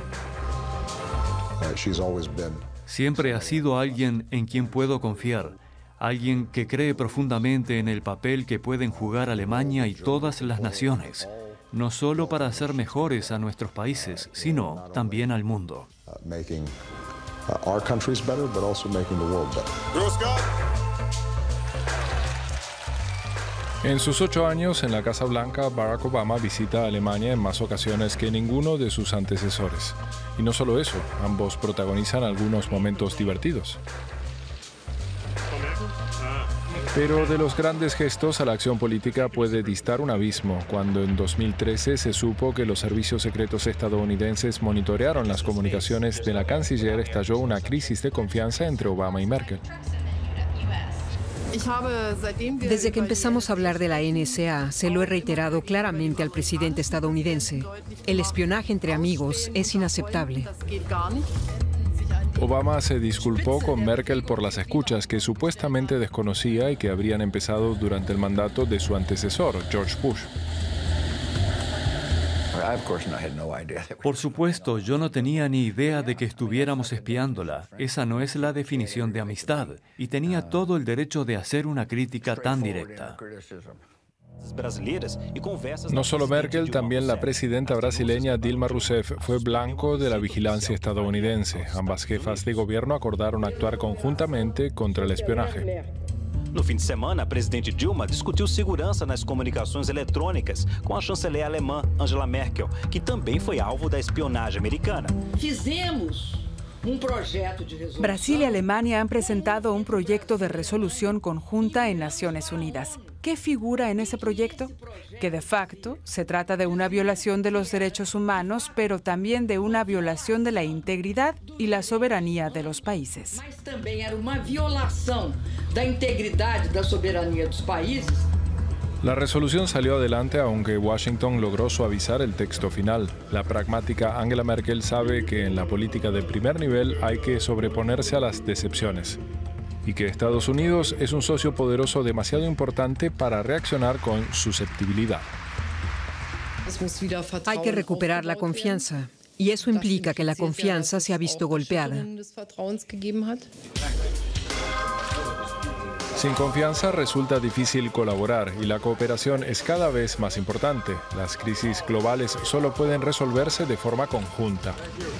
Siempre ha sido alguien en quien puedo confiar, alguien que cree profundamente en el papel que pueden jugar Alemania y todas las naciones, no solo para hacer mejores a nuestros países, sino también al mundo. En sus 8 años en la Casa Blanca, Barack Obama visita a Alemania en más ocasiones que ninguno de sus antecesores. Y no solo eso, ambos protagonizan algunos momentos divertidos. Pero de los grandes gestos a la acción política puede distar un abismo, cuando en 2013 se supo que los servicios secretos estadounidenses monitorearon las comunicaciones de la canciller, estalló una crisis de confianza entre Obama y Merkel. Desde que empezamos a hablar de la NSA, se lo he reiterado claramente al presidente estadounidense. El espionaje entre amigos es inaceptable. Obama se disculpó con Merkel por las escuchas que supuestamente desconocía y que habrían empezado durante el mandato de su antecesor, George Bush. Por supuesto, yo no tenía ni idea de que estuviéramos espiándola. Esa no es la definición de amistad. Y tenía todo el derecho de hacer una crítica tan directa. No solo Merkel, también la presidenta brasileña Dilma Rousseff fue blanco de la vigilancia estadounidense. Ambas jefas de gobierno acordaron actuar conjuntamente contra el espionaje. No fim de semana, a presidente Dilma discutiu segurança nas comunicações eletrônicas com a chanceler alemã Angela Merkel, que também foi alvo da espionagem americana. Brasil y Alemania han presentado un proyecto de resolución conjunta en Naciones Unidas. ¿Qué ¿qué figura en ese proyecto? Que de facto se trata de una violación de los derechos humanos, pero también de una violación de la integridad y la soberanía de los países. Mas também era uma violação da integridade da soberania dos países. La resolución salió adelante aunque Washington logró suavizar el texto final. La pragmática Angela Merkel sabe que en la política de primer nivel hay que sobreponerse a las decepciones y que Estados Unidos es un socio poderoso demasiado importante para reaccionar con susceptibilidad. Hay que recuperar la confianza y eso implica que la confianza se ha visto golpeada. Sin confianza resulta difícil colaborar y la cooperación es cada vez más importante. Las crisis globales solo pueden resolverse de forma conjunta.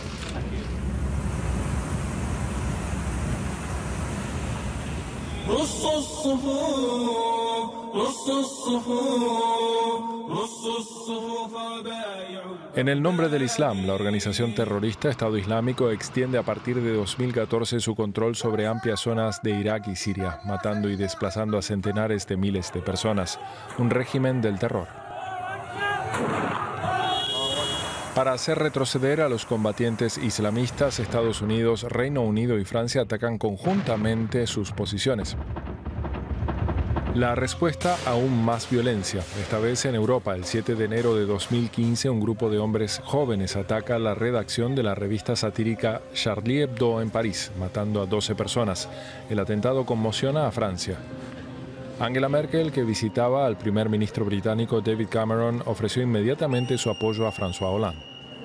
En el nombre del Islam, la organización terrorista Estado Islámico extiende a partir de 2014 su control sobre amplias zonas de Irak y Siria, matando y desplazando a centenares de miles de personas. Un régimen del terror. Para hacer retroceder a los combatientes islamistas, Estados Unidos, Reino Unido y Francia atacan conjuntamente sus posiciones. La respuesta, aún más violencia. Esta vez en Europa, el 7 de enero de 2015, un grupo de hombres jóvenes ataca la redacción de la revista satírica Charlie Hebdo en París, matando a 12 personas. El atentado conmociona a Francia. Angela Merkel, que visitaba al primer ministro británico David Cameron, ofreció inmediatamente su apoyo a François Hollande.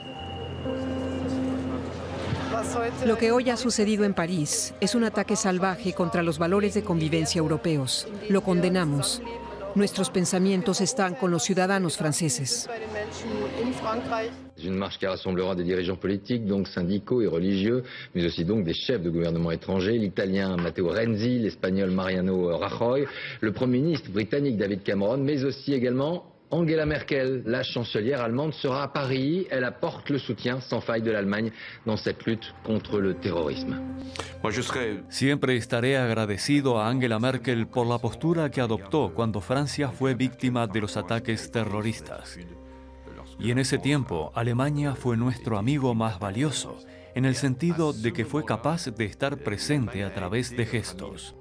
Lo que hoy ha sucedido en París es un ataque salvaje contra los valores de convivencia europeos. Lo condenamos. Nuestros pensamientos están con los ciudadanos franceses. Une marche qui rassemblera des dirigeants politiques, donc syndicaux et religieux, mais aussi donc des chefs de gouvernement étrangers, l'italien Matteo Renzi, l'espagnol Mariano Rajoy, le Premier ministre britannique David Cameron, mais aussi également Angela Merkel, la chancelière allemande, sera à Paris. Elle apporte le soutien sans faille de l'Allemagne dans cette lutte contre le terrorisme. Siempre estaré agradecido a Angela Merkel por la postura que adoptó cuando Francia fue víctima de los ataques terroristas. Y en ese tiempo, Alemania fue nuestro amigo más valioso, en el sentido de que fue capaz de estar presente a través de gestos.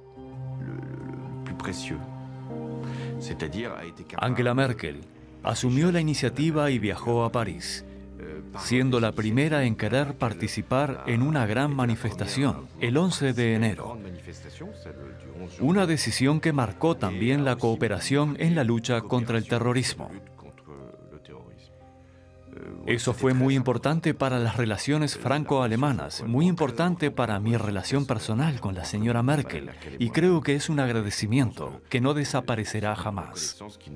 Angela Merkel asumió la iniciativa y viajó a París, siendo la primera en querer participar en una gran manifestación, el 11 de enero. Una decisión que marcó también la cooperación en la lucha contra el terrorismo. Eso fue muy importante para las relaciones franco-alemanas, muy importante para mi relación personal con la señora Merkel, y creo que es un agradecimiento que no desaparecerá jamás.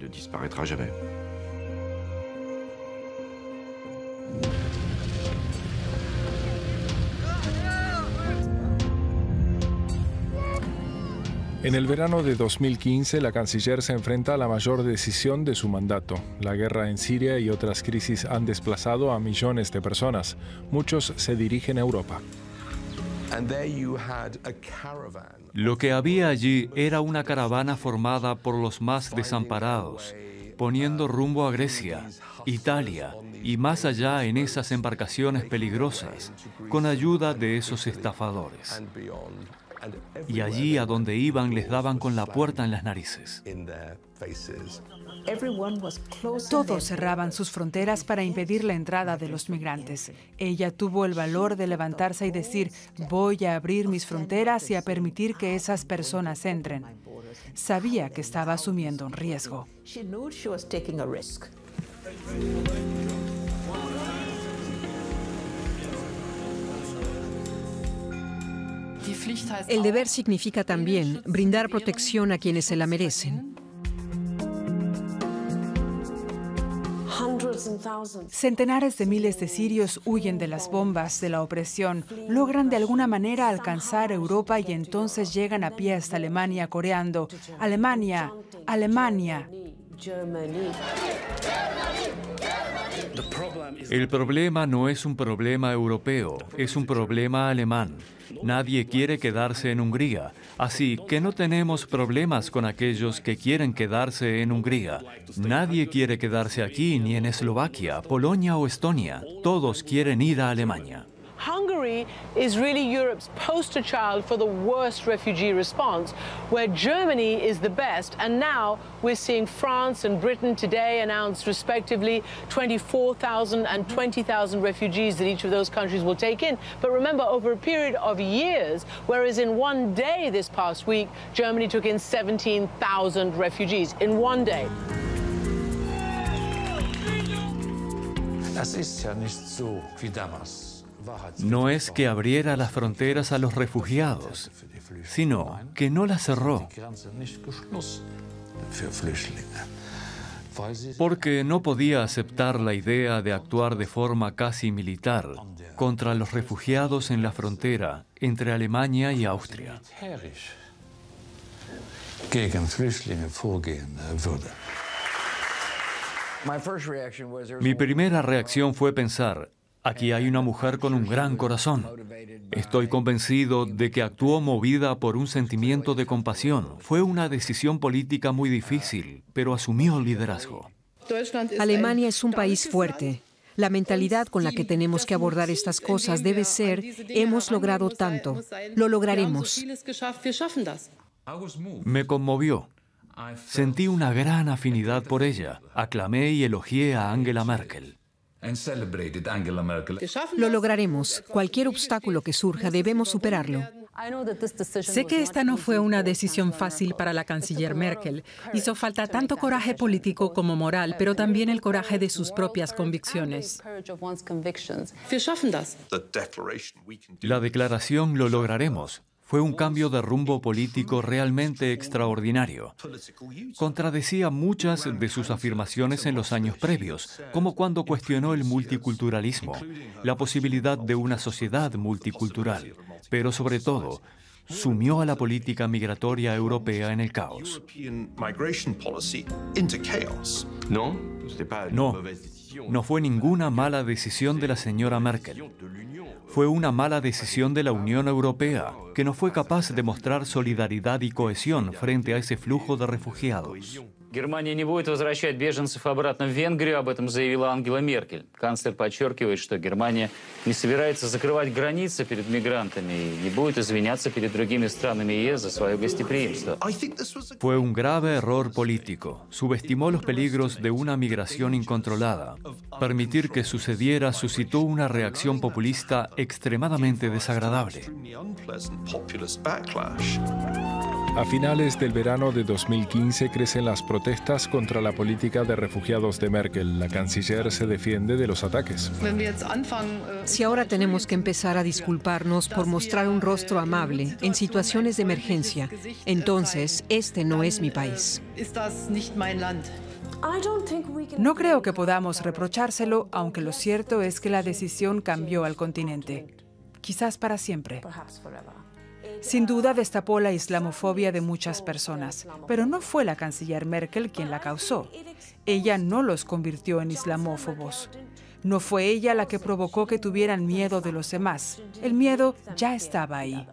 En el verano de 2015, la canciller se enfrenta a la mayor decisión de su mandato. La guerra en Siria y otras crisis han desplazado a millones de personas. Muchos se dirigen a Europa. Lo que había allí era una caravana formada por los más desamparados, poniendo rumbo a Grecia, Italia y más allá en esas embarcaciones peligrosas, con ayuda de esos estafadores. Y allí a donde iban les daban con la puerta en las narices. Todos cerraban sus fronteras para impedir la entrada de los migrantes. Ella tuvo el valor de levantarse y decir, voy a abrir mis fronteras y a permitir que esas personas entren. Sabía que estaba asumiendo un riesgo. El deber significa también brindar protección a quienes se la merecen. Centenares de miles de sirios huyen de las bombas, de la opresión, logran de alguna manera alcanzar Europa y entonces llegan a pie hasta Alemania coreando, ¡Alemania! ¡Alemania! El problema no es un problema europeo, es un problema alemán. Nadie quiere quedarse en Hungría, así que no tenemos problemas con aquellos que quieren quedarse en Hungría. Nadie quiere quedarse aquí, ni en Eslovaquia, Polonia o Estonia. Todos quieren ir a Alemania. Hungary is really Europe's poster child for the worst refugee response, where Germany is the best. And now we're seeing France and Britain today announce respectively 24,000 and 20,000 refugees that each of those countries will take in. But remember, over a period of years, whereas in one day this past week, Germany took in 17,000 refugees in one day. No es que abriera las fronteras a los refugiados, sino que no las cerró. Porque no podía aceptar la idea de actuar de forma casi militar contra los refugiados en la frontera entre Alemania y Austria. Mi primera reacción fue pensar: aquí hay una mujer con un gran corazón. Estoy convencido de que actuó movida por un sentimiento de compasión. Fue una decisión política muy difícil, pero asumió el liderazgo. Alemania es un país fuerte. La mentalidad con la que tenemos que abordar estas cosas debe ser: hemos logrado tanto, lo lograremos. Me conmovió. Sentí una gran afinidad por ella. Aclamé y elogié a Angela Merkel. Lo lograremos. Cualquier obstáculo que surja, debemos superarlo. Sé que esta no fue una decisión fácil para la canciller Merkel. Hizo falta tanto coraje político como moral, pero también el coraje de sus propias convicciones. La declaración "lo lograremos" fue un cambio de rumbo político realmente extraordinario. Contradecía muchas de sus afirmaciones en los años previos, como cuando cuestionó el multiculturalismo, la posibilidad de una sociedad multicultural, pero sobre todo, sumió a la política migratoria europea en el caos. No fue ninguna mala decisión de la señora Merkel. Fue una mala decisión de la Unión Europea, que no fue capaz de mostrar solidaridad y cohesión frente a ese flujo de refugiados. Германия не будет возвращать беженцев обратно в Венгрию, об этом заявила Ангела Меркель. Канцлер подчеркивает, что Германия не собирается закрывать границы перед мигрантами и не будет извиняться перед другими странами ЕС за свое гостеприимство. Fue un grave error político. Subestimó los peligros de una migración incontrolada. Permitir que sucediera suscitó una reacción populista extremadamente desagradable. A finales del verano de 2015 crecen las protestas contra la política de refugiados de Merkel. La canciller se defiende de los ataques. Si ahora tenemos que empezar a disculparnos por mostrar un rostro amable en situaciones de emergencia, entonces este no es mi país. No creo que podamos reprochárselo, aunque lo cierto es que la decisión cambió al continente. Quizás para siempre. Sin duda destapó la islamofobia de muchas personas, pero no fue la canciller Merkel quien la causó. Ella no los convirtió en islamófobos. No fue ella la que provocó que tuvieran miedo de los demás. El miedo ya estaba ahí.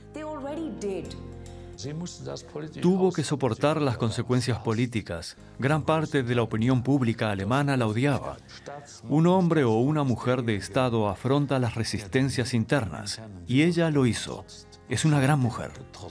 Tuvo que soportar las consecuencias políticas. Gran parte de la opinión pública alemana la odiaba. Un hombre o una mujer de Estado afronta las resistencias internas, y ella lo hizo. Es una gran mujer.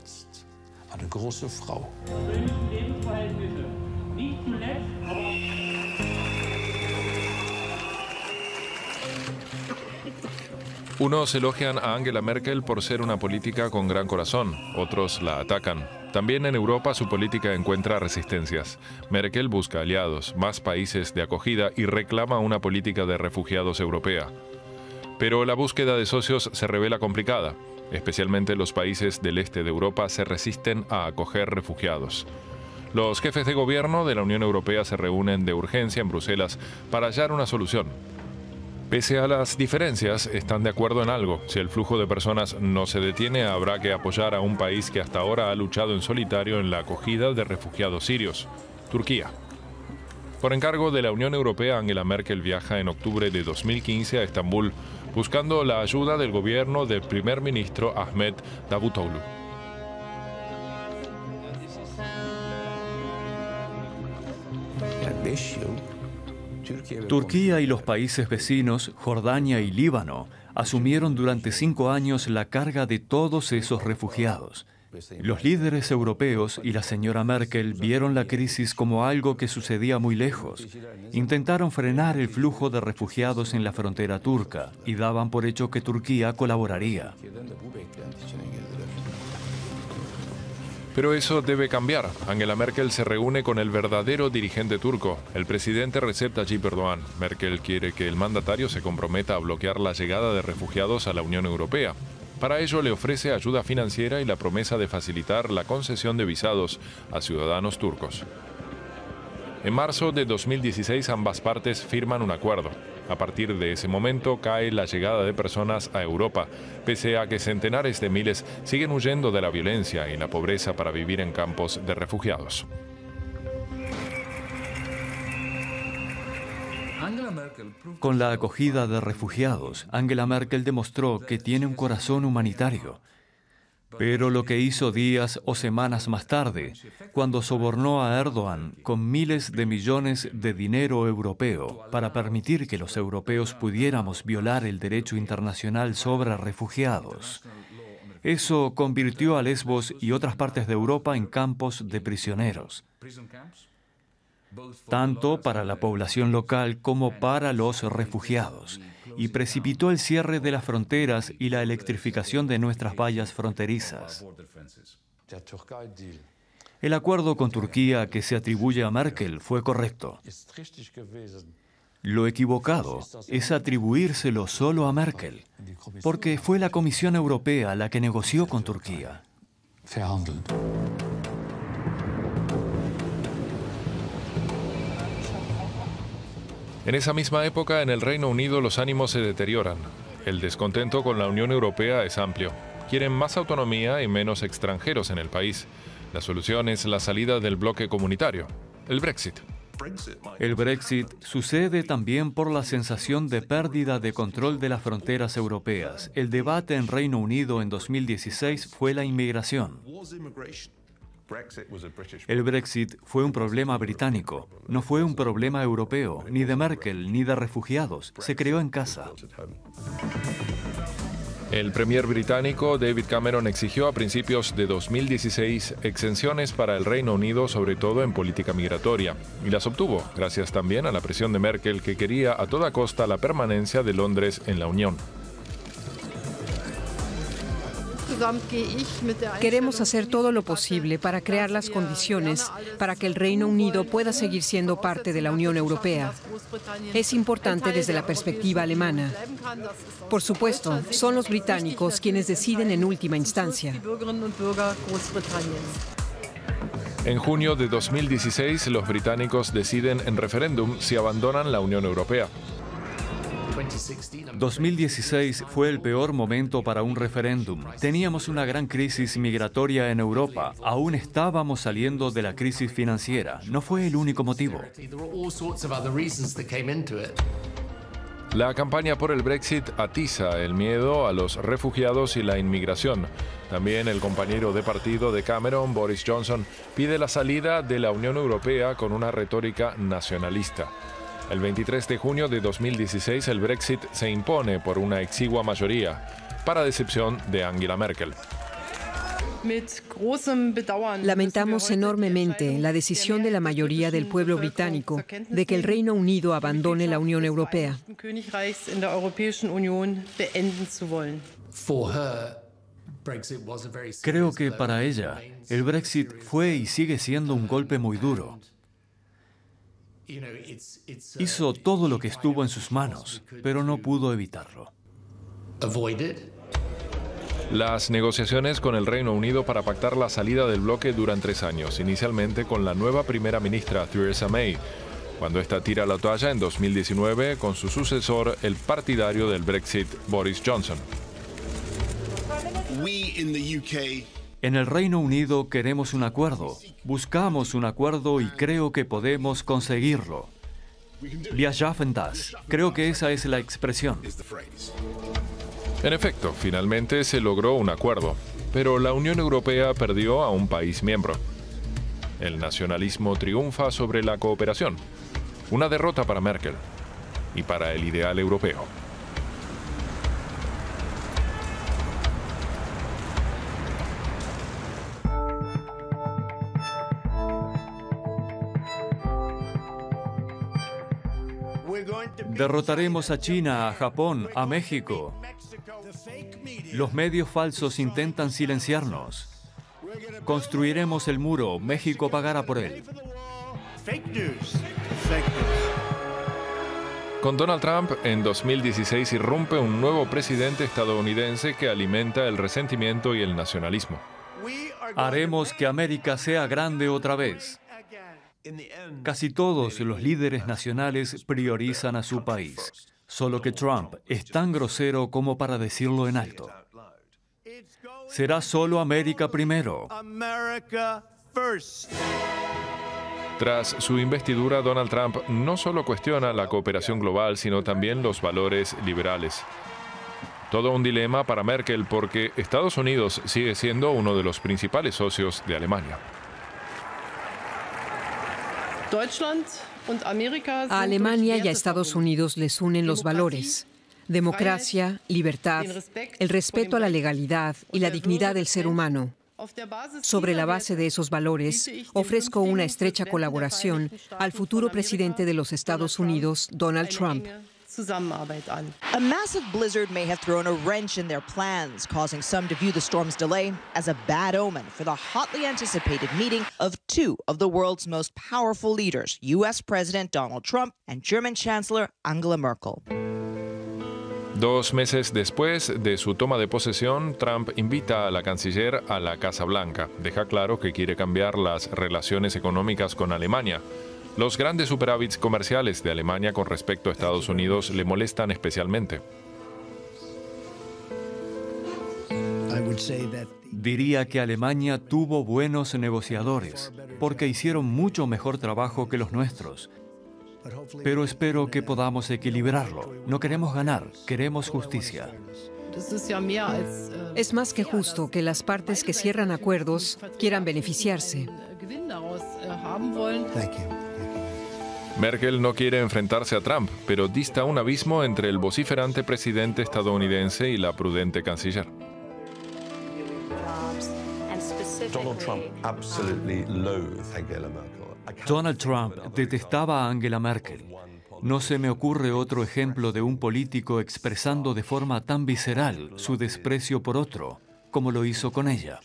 Unos elogian a Angela Merkel por ser una política con gran corazón, otros la atacan. También en Europa su política encuentra resistencias. Merkel busca aliados, más países de acogida y reclama una política de refugiados europea. Pero la búsqueda de socios se revela complicada. Especialmente los países del este de Europa se resisten a acoger refugiados. Los jefes de gobierno de la Unión Europea se reúnen de urgencia en Bruselas para hallar una solución. Pese a las diferencias, están de acuerdo en algo. Si el flujo de personas no se detiene, habrá que apoyar a un país que hasta ahora ha luchado en solitario en la acogida de refugiados sirios, Turquía. Por encargo de la Unión Europea, Angela Merkel viaja en octubre de 2015 a Estambul, buscando la ayuda del gobierno del primer ministro Ahmet Davutoğlu. Turquía y los países vecinos, Jordania y Líbano, asumieron durante 5 años la carga de todos esos refugiados. Los líderes europeos y la señora Merkel vieron la crisis como algo que sucedía muy lejos. Intentaron frenar el flujo de refugiados en la frontera turca y daban por hecho que Turquía colaboraría. Pero eso debe cambiar. Angela Merkel se reúne con el verdadero dirigente turco, el presidente Recep Tayyip Erdoğan. Merkel quiere que el mandatario se comprometa a bloquear la llegada de refugiados a la Unión Europea. Para ello le ofrece ayuda financiera y la promesa de facilitar la concesión de visados a ciudadanos turcos. En marzo de 2016 ambas partes firman un acuerdo. A partir de ese momento cae la llegada de personas a Europa, pese a que centenares de miles siguen huyendo de la violencia y la pobreza para vivir en campos de refugiados. Con la acogida de refugiados, Angela Merkel demostró que tiene un corazón humanitario. Pero lo que hizo días o semanas más tarde, cuando sobornó a Erdoğan con miles de millones de dinero europeo para permitir que los europeos pudiéramos violar el derecho internacional sobre refugiados, eso convirtió a Lesbos y otras partes de Europa en campos de prisioneros, tanto para la población local como para los refugiados, y precipitó el cierre de las fronteras y la electrificación de nuestras vallas fronterizas. El acuerdo con Turquía que se atribuye a Merkel fue correcto. Lo equivocado es atribuírselo solo a Merkel, porque fue la Comisión Europea la que negoció con Turquía. En esa misma época, en el Reino Unido, los ánimos se deterioran. El descontento con la Unión Europea es amplio. Quieren más autonomía y menos extranjeros en el país. La solución es la salida del bloque comunitario, el Brexit. El Brexit sucede también por la sensación de pérdida de control de las fronteras europeas. El debate en Reino Unido en 2016 fue la inmigración. El Brexit fue un problema británico, no fue un problema europeo, ni de Merkel, ni de refugiados. Se creó en casa. El premier británico David Cameron exigió a principios de 2016 exenciones para el Reino Unido, sobre todo en política migratoria, y las obtuvo, gracias también a la presión de Merkel, que quería a toda costa la permanencia de Londres en la Unión. Queremos hacer todo lo posible para crear las condiciones para que el Reino Unido pueda seguir siendo parte de la Unión Europea. Es importante desde la perspectiva alemana. Por supuesto, son los británicos quienes deciden en última instancia. En junio de 2016, los británicos deciden en referéndum si abandonan la Unión Europea. 2016 fue el peor momento para un referéndum. Teníamos una gran crisis migratoria en Europa. Aún estábamos saliendo de la crisis financiera. No fue el único motivo. La campaña por el Brexit atiza el miedo a los refugiados y la inmigración. También el compañero de partido de Cameron, Boris Johnson, pide la salida de la Unión Europea con una retórica nacionalista. El 23 de junio de 2016 el Brexit se impone por una exigua mayoría, para decepción de Angela Merkel. Lamentamos enormemente la decisión de la mayoría del pueblo británico de que el Reino Unido abandone la Unión Europea. Creo que para ella, el Brexit fue y sigue siendo un golpe muy duro. Hizo todo lo que estuvo en sus manos, pero no pudo evitarlo. Las negociaciones con el Reino Unido para pactar la salida del bloque duran 3 años, inicialmente con la nueva primera ministra Theresa May, cuando esta tira la toalla en 2019 con su sucesor, el partidario del Brexit, Boris Johnson. En el Reino Unido queremos un acuerdo, buscamos un acuerdo y creo que podemos conseguirlo. Wir schaffen das. Creo que esa es la expresión. En efecto, finalmente se logró un acuerdo, pero la Unión Europea perdió a un país miembro. El nacionalismo triunfa sobre la cooperación. Una derrota para Merkel y para el ideal europeo. Derrotaremos a China, a Japón, a México. Los medios falsos intentan silenciarnos. Construiremos el muro, México pagará por él. Con Donald Trump, en 2016 irrumpe un nuevo presidente estadounidense que alimenta el resentimiento y el nacionalismo. Haremos que América sea grande otra vez. Casi todos los líderes nacionales priorizan a su país, solo que Trump es tan grosero como para decirlo en alto. Será solo América primero. Tras su investidura, Donald Trump no solo cuestiona la cooperación global, sino también los valores liberales. Todo un dilema para Merkel porque Estados Unidos sigue siendo uno de los principales socios de Alemania. A Alemania y a Estados Unidos les unen los valores: democracia, libertad, el respeto a la legalidad y la dignidad del ser humano. Sobre la base de esos valores, ofrezco una estrecha colaboración al futuro presidente de los Estados Unidos, Donald Trump. A massive blizzard may have thrown a wrench in their plans, causing some to view the storm's delay as a bad omen for the hotly anticipated meeting of two of the world's most powerful leaders, U.S. President Donald Trump and German Chancellor Angela Merkel. 2 meses después de su toma de posesión, Trump invita a la canciller a la Casa Blanca. Deja claro que quiere cambiar las relaciones económicas con Alemania. Los grandes superávits comerciales de Alemania con respecto a Estados Unidos le molestan especialmente. Diría que Alemania tuvo buenos negociadores, porque hicieron mucho mejor trabajo que los nuestros. Pero espero que podamos equilibrarlo. No queremos ganar, queremos justicia. Es más que justo que las partes que cierran acuerdos quieran beneficiarse. Merkel no quiere enfrentarse a Trump, pero dista un abismo entre el vociferante presidente estadounidense y la prudente canciller. Donald Trump detestaba a Angela Merkel. No se me ocurre otro ejemplo de un político expresando de forma tan visceral su desprecio por otro, como lo hizo con ella.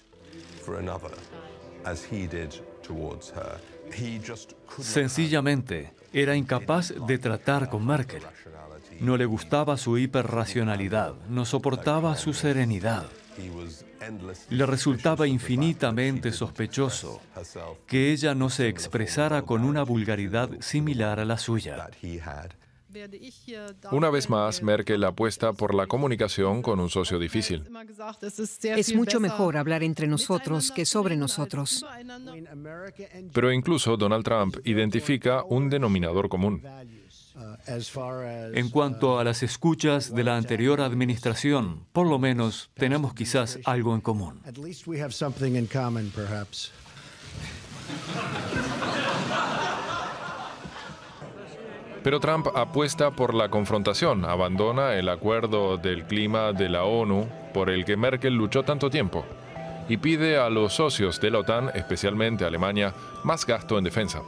Sencillamente, era incapaz de tratar con Merkel. No le gustaba su hiperracionalidad, no soportaba su serenidad. Le resultaba infinitamente sospechoso que ella no se expresara con una vulgaridad similar a la suya. Una vez más, Merkel apuesta por la comunicación con un socio difícil. Es mucho mejor hablar entre nosotros que sobre nosotros. Pero incluso Donald Trump identifica un denominador común. En cuanto a las escuchas de la anterior administración, por lo menos tenemos quizás algo en común. Pero Trump apuesta por la confrontación, abandona el acuerdo del clima de la ONU por el que Merkel luchó tanto tiempo y pide a los socios de la OTAN, especialmente a Alemania, más gasto en defensa.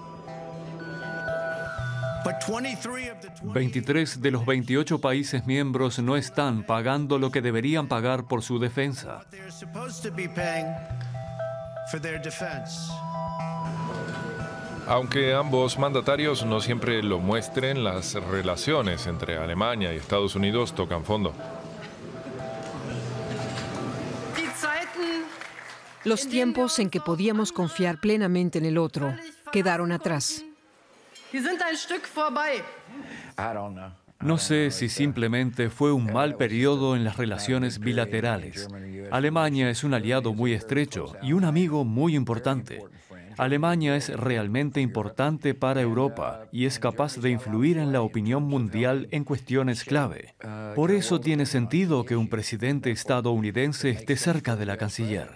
23 de los 28 países miembros no están pagando lo que deberían pagar por su defensa. Aunque ambos mandatarios no siempre lo muestren, las relaciones entre Alemania y Estados Unidos tocan fondo. Los tiempos en que podíamos confiar plenamente en el otro quedaron atrás. No sé si simplemente fue un mal periodo en las relaciones bilaterales. Alemania es un aliado muy estrecho y un amigo muy importante. Alemania es realmente importante para Europa y es capaz de influir en la opinión mundial en cuestiones clave. Por eso tiene sentido que un presidente estadounidense esté cerca de la canciller.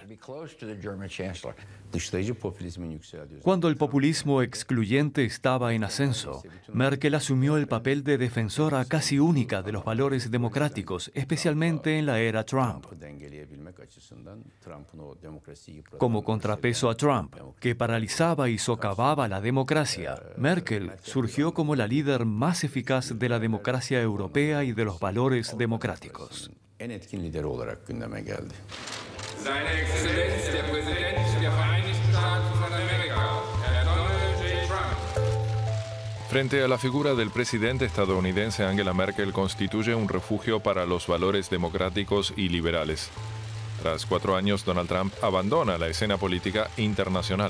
Cuando el populismo excluyente estaba en ascenso, Merkel asumió el papel de defensora casi única de los valores democráticos, especialmente en la era Trump. Como contrapeso a Trump, que paralizaba y socavaba la democracia, Merkel surgió como la líder más eficaz de la democracia europea y de los valores democráticos. Seine Exzellenz, der Präsident der Vereinigten Staaten von Amerika, Herr Donald J. Trump. Frente a la figura del presidente estadounidense, Angela Merkel constituye un refugio para los valores democráticos y liberales. Tras 4 años, Donald Trump abandona la escena política internacional.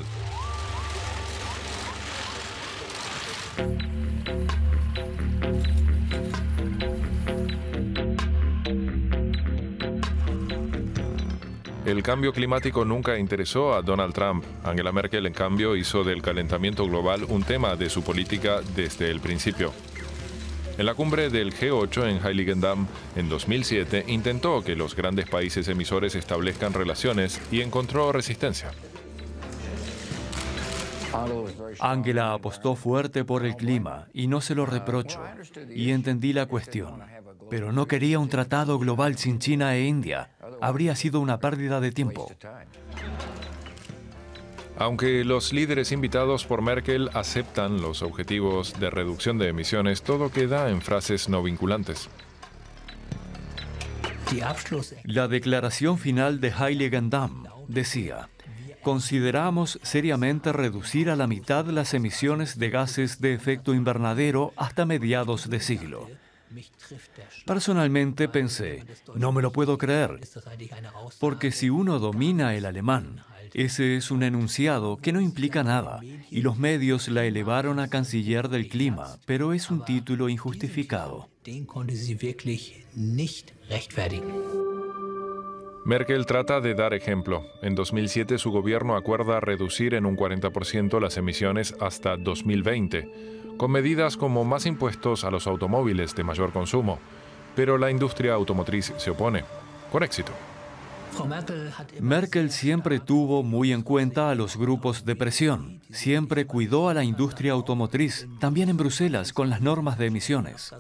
El cambio climático nunca interesó a Donald Trump. Angela Merkel, en cambio, hizo del calentamiento global un tema de su política desde el principio. En la cumbre del G8 en Heiligendamm en 2007, intentó que los grandes países emisores establezcan relaciones y encontró resistencia. Angela apostó fuerte por el clima y no se lo reprocho, y entendí la cuestión. Pero no quería un tratado global sin China e India. Habría sido una pérdida de tiempo. Aunque los líderes invitados por Merkel aceptan los objetivos de reducción de emisiones, todo queda en frases no vinculantes. La declaración final de Heiligendamm decía: consideramos seriamente reducir a la mitad las emisiones de gases de efecto invernadero hasta mediados de siglo. Personalmente pensé, no me lo puedo creer, porque si uno domina el alemán, ese es un enunciado que no implica nada, y los medios la elevaron a canciller del clima, pero es un título injustificado. Merkel trata de dar ejemplo. En 2007 su gobierno acuerda reducir en un 40% las emisiones hasta 2020, con medidas como más impuestos a los automóviles de mayor consumo. Pero la industria automotriz se opone, con éxito. Merkel siempre tuvo muy en cuenta a los grupos de presión. Siempre cuidó a la industria automotriz, también en Bruselas, con las normas de emisiones.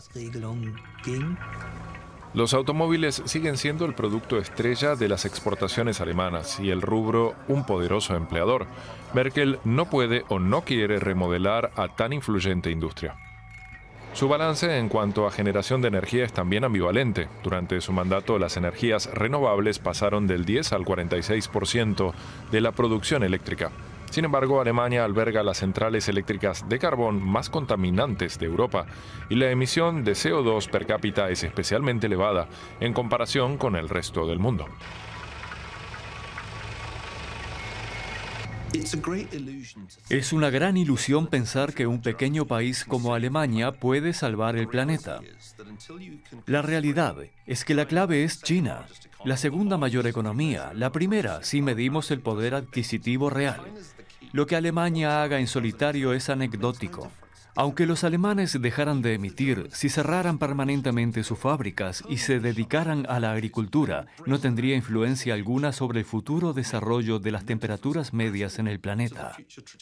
Los automóviles siguen siendo el producto estrella de las exportaciones alemanas y el rubro un poderoso empleador. Merkel no puede o no quiere remodelar a tan influyente industria. Su balance en cuanto a generación de energía es también ambivalente. Durante su mandato, las energías renovables pasaron del 10 al 46% de la producción eléctrica. Sin embargo, Alemania alberga las centrales eléctricas de carbón más contaminantes de Europa y la emisión de CO2 per cápita es especialmente elevada en comparación con el resto del mundo. Es una gran ilusión pensar que un pequeño país como Alemania puede salvar el planeta. La realidad es que la clave es China, la segunda mayor economía, la primera si medimos el poder adquisitivo real. Lo que Alemania haga en solitario es anecdótico. Aunque los alemanes dejaran de emitir, si cerraran permanentemente sus fábricas y se dedicaran a la agricultura, no tendría influencia alguna sobre el futuro desarrollo de las temperaturas medias en el planeta.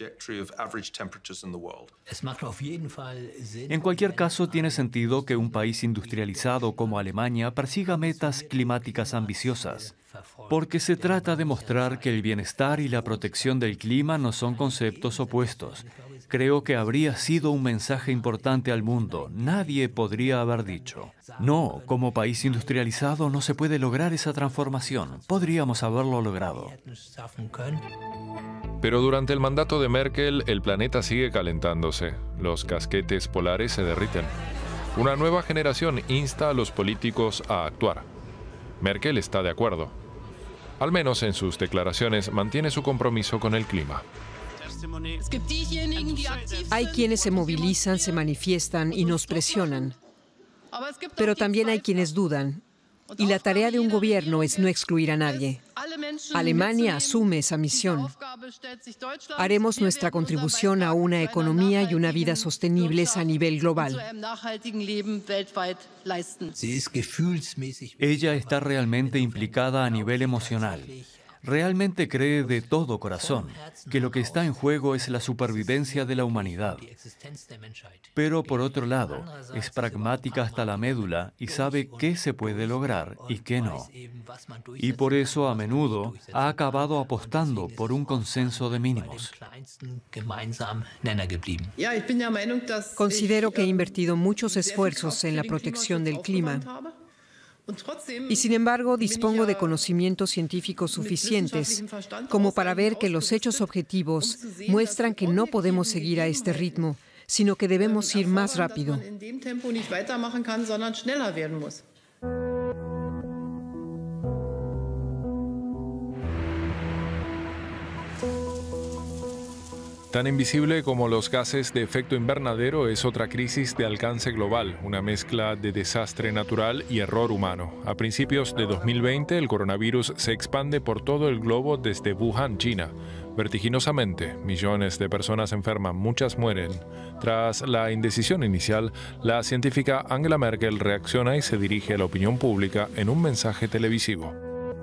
En cualquier caso, tiene sentido que un país industrializado como Alemania persiga metas climáticas ambiciosas, porque se trata de mostrar que el bienestar y la protección del clima no son conceptos opuestos. Creo que habría sido un mensaje importante al mundo. Nadie podría haber dicho: no, como país industrializado no se puede lograr esa transformación. Podríamos haberlo logrado. Pero durante el mandato de Merkel, el planeta sigue calentándose. Los casquetes polares se derriten. Una nueva generación insta a los políticos a actuar. Merkel está de acuerdo. Al menos en sus declaraciones mantiene su compromiso con el clima. Hay quienes se movilizan, se manifiestan y nos presionan. Pero también hay quienes dudan. Y la tarea de un gobierno es no excluir a nadie. Alemania asume esa misión. Haremos nuestra contribución a una economía y una vida sostenibles a nivel global. Ella está realmente implicada a nivel emocional. Realmente cree de todo corazón que lo que está en juego es la supervivencia de la humanidad. Pero por otro lado, es pragmática hasta la médula y sabe qué se puede lograr y qué no. Y por eso a menudo ha acabado apostando por un consenso de mínimos. Considero que he invertido muchos esfuerzos en la protección del clima. Y sin embargo, dispongo de conocimientos científicos suficientes como para ver que los hechos objetivos muestran que no podemos seguir a este ritmo, sino que debemos ir más rápido. Tan invisible como los gases de efecto invernadero es otra crisis de alcance global, una mezcla de desastre natural y error humano. A principios de 2020, el coronavirus se expande por todo el globo desde Wuhan, China. Vertiginosamente, millones de personas enferman, muchas mueren. Tras la indecisión inicial, la científica Angela Merkel reacciona y se dirige a la opinión pública en un mensaje televisivo.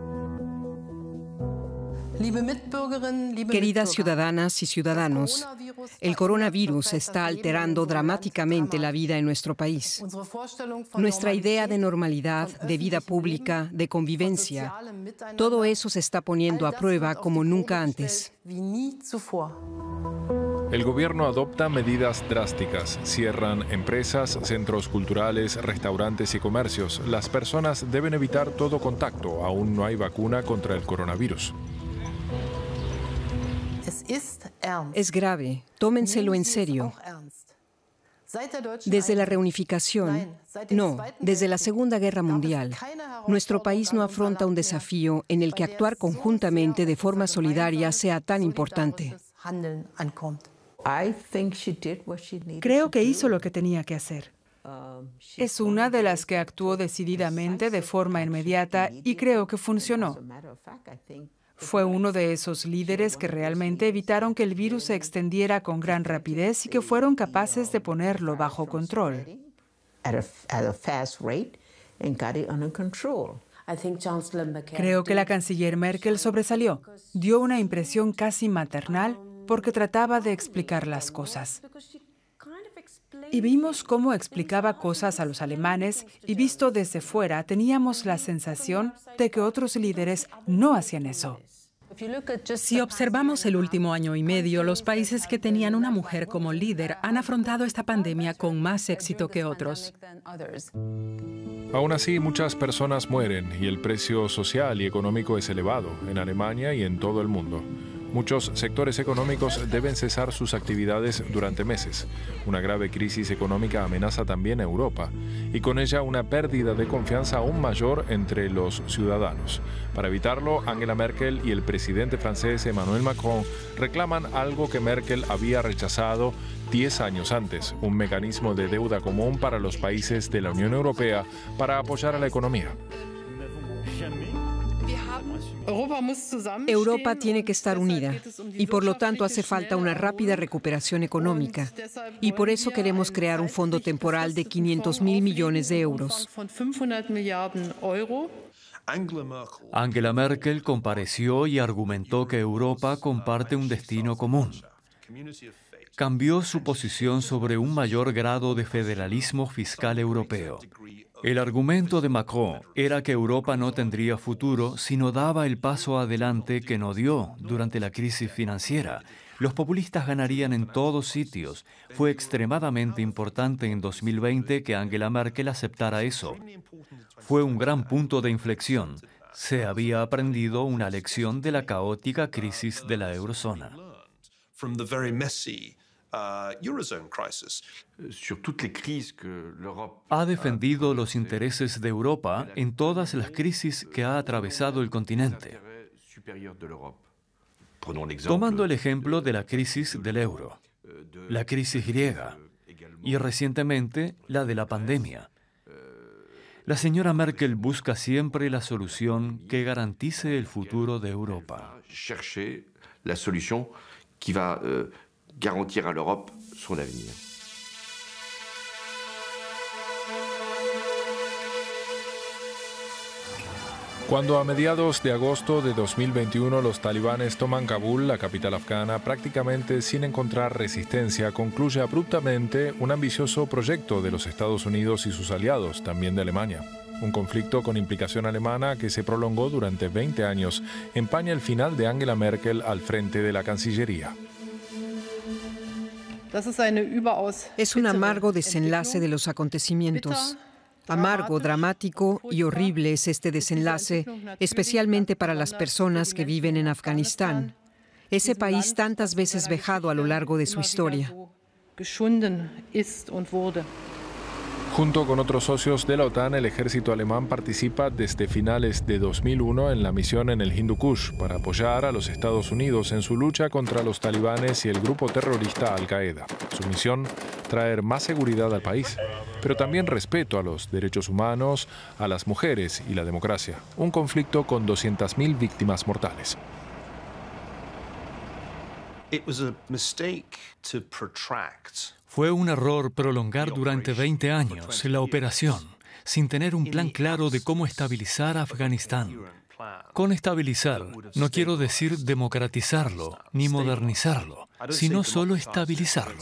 Queridas ciudadanas y ciudadanos, el coronavirus está alterando dramáticamente la vida en nuestro país. Nuestra idea de normalidad, de vida pública, de convivencia, todo eso se está poniendo a prueba como nunca antes. El gobierno adopta medidas drásticas. Cierran empresas, centros culturales, restaurantes y comercios. Las personas deben evitar todo contacto. Aún no hay vacuna contra el coronavirus. Es grave, tómenselo en serio. Desde la reunificación, desde la Segunda Guerra Mundial, nuestro país no afronta un desafío en el que actuar conjuntamente de forma solidaria sea tan importante. Creo que hizo lo que tenía que hacer. Es una de las que actuó decididamente de forma inmediata y creo que funcionó. Fue uno de esos líderes que realmente evitaron que el virus se extendiera con gran rapidez y que fueron capaces de ponerlo bajo control. Creo que la canciller Merkel sobresalió. Dio una impresión casi maternal porque trataba de explicar las cosas. Y vimos cómo explicaba cosas a los alemanes y visto desde fuera teníamos la sensación de que otros líderes no hacían eso. Si observamos el último año y medio, los países que tenían una mujer como líder han afrontado esta pandemia con más éxito que otros. Aún así, muchas personas mueren y el precio social y económico es elevado en Alemania y en todo el mundo. Muchos sectores económicos deben cesar sus actividades durante meses. Una grave crisis económica amenaza también a Europa y con ella una pérdida de confianza aún mayor entre los ciudadanos. Para evitarlo, Angela Merkel y el presidente francés Emmanuel Macron reclaman algo que Merkel había rechazado 10 años antes, un mecanismo de deuda común para los países de la Unión Europea para apoyar a la economía. Europa tiene que estar unida y por lo tanto hace falta una rápida recuperación económica. Y por eso queremos crear un fondo temporal de 500.000 millones de euros. Angela Merkel compareció y argumentó que Europa comparte un destino común. Cambió su posición sobre un mayor grado de federalismo fiscal europeo. El argumento de Macron era que Europa no tendría futuro si no daba el paso adelante que no dio durante la crisis financiera. Los populistas ganarían en todos sitios. Fue extremadamente importante en 2020 que Angela Merkel aceptara eso. Fue un gran punto de inflexión. Se había aprendido una lección de la caótica crisis de la eurozona. Ha defendido los intereses de Europa en todas las crisis que ha atravesado el continente. Tomando el ejemplo de la crisis del euro, la crisis griega y recientemente la de la pandemia. La señora Merkel busca siempre la solución que garantice el futuro de Europa. Chercher la solution qui va garantir à l'Europe son avenir. Cuando a mediados de agosto de 2021 los talibanes toman Kabul, la capital afgana, prácticamente sin encontrar resistencia, concluye abruptamente un ambicioso proyecto de los Estados Unidos y sus aliados, también de Alemania. Un conflicto con implicación alemana que se prolongó durante 20 años empaña el final de Angela Merkel al frente de la Cancillería. Es un amargo desenlace de los acontecimientos. Amargo, dramático y horrible es este desenlace, especialmente para las personas que viven en Afganistán, ese país tantas veces vejado a lo largo de su historia. Junto con otros socios de la OTAN, el ejército alemán participa desde finales de 2001 en la misión en el Hindu Kush para apoyar a los Estados Unidos en su lucha contra los talibanes y el grupo terrorista Al-Qaeda. Su misión, traer más seguridad al país, pero también respeto a los derechos humanos, a las mujeres y la democracia. Un conflicto con 200.000 víctimas mortales. Fue un error prolongar durante 20 años la operación, sin tener un plan claro de cómo estabilizar Afganistán. Con estabilizar, no quiero decir democratizarlo ni modernizarlo, sino solo estabilizarlo.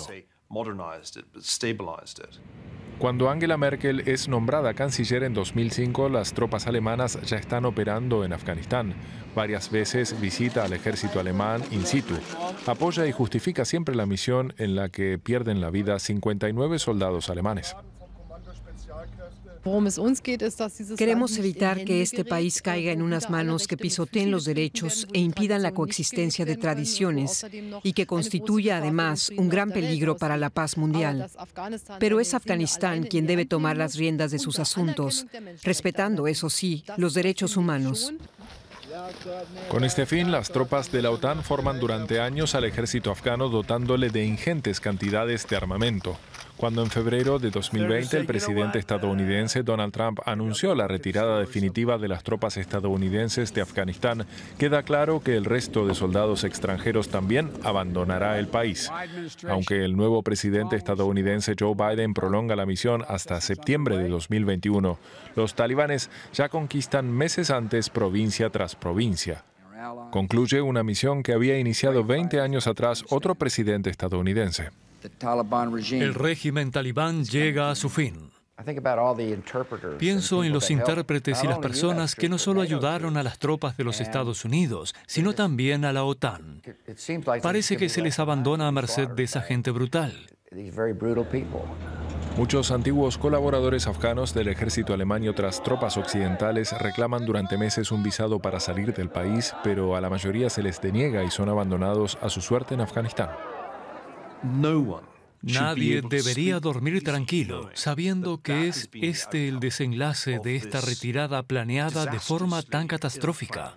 Cuando Angela Merkel es nombrada canciller en 2005, las tropas alemanas ya están operando en Afganistán. Varias veces visita al ejército alemán in situ. Apoya y justifica siempre la misión en la que pierden la vida 59 soldados alemanes. Queremos evitar que este país caiga en unas manos que pisoteen los derechos e impidan la coexistencia de tradiciones y que constituya además un gran peligro para la paz mundial. Pero es Afganistán quien debe tomar las riendas de sus asuntos, respetando, eso sí, los derechos humanos. Con este fin, las tropas de la OTAN forman durante años al ejército afgano dotándole de ingentes cantidades de armamento. Cuando en febrero de 2020 el presidente estadounidense Donald Trump anunció la retirada definitiva de las tropas estadounidenses de Afganistán, queda claro que el resto de soldados extranjeros también abandonará el país. Aunque el nuevo presidente estadounidense Joe Biden prolonga la misión hasta septiembre de 2021, los talibanes ya conquistan meses antes provincia tras provincia. Concluye una misión que había iniciado 20 años atrás otro presidente estadounidense. El régimen talibán llega a su fin. Pienso en los intérpretes y las personas que no solo ayudaron a las tropas de los Estados Unidos, sino también a la OTAN. Parece que se les abandona a merced de esa gente brutal. Muchos antiguos colaboradores afganos del ejército alemán y otras tropas occidentales reclaman durante meses un visado para salir del país, pero a la mayoría se les deniega y son abandonados a su suerte en Afganistán. Nadie debería dormir tranquilo, sabiendo que es este el desenlace de esta retirada planeada de forma tan catastrófica.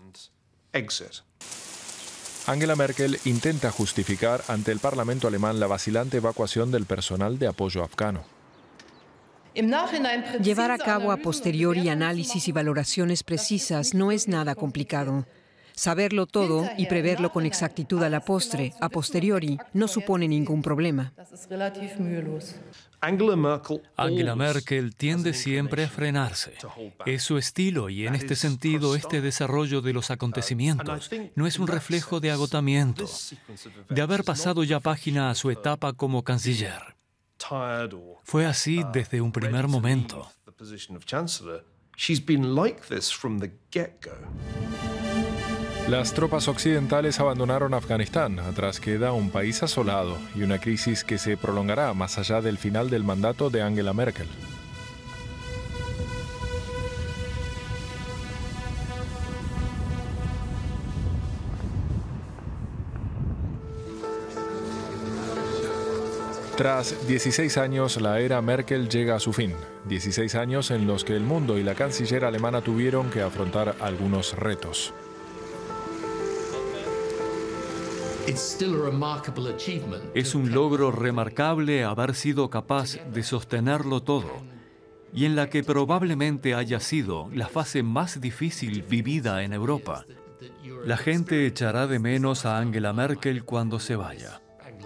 Angela Merkel intenta justificar ante el Parlamento alemán la vacilante evacuación del personal de apoyo afgano. Llevar a cabo a posteriori análisis y valoraciones precisas no es nada complicado. Saberlo todo y preverlo con exactitud a la postre, a posteriori, no supone ningún problema. Angela Merkel tiende siempre a frenarse. Es su estilo y en este sentido este desarrollo de los acontecimientos no es un reflejo de agotamiento, de haber pasado ya página a su etapa como canciller. Fue así desde un primer momento. Las tropas occidentales abandonaron Afganistán. Atrás queda un país asolado y una crisis que se prolongará más allá del final del mandato de Angela Merkel. Tras 16 años, la era Merkel llega a su fin. 16 años en los que el mundo y la canciller alemana tuvieron que afrontar algunos retos. Es un logro remarcable haber sido capaz de sostenerlo todo. y en la que probablemente haya sido la fase más difícil vivida en Europa. La gente echará de menos a Angela Merkel cuando se vaya.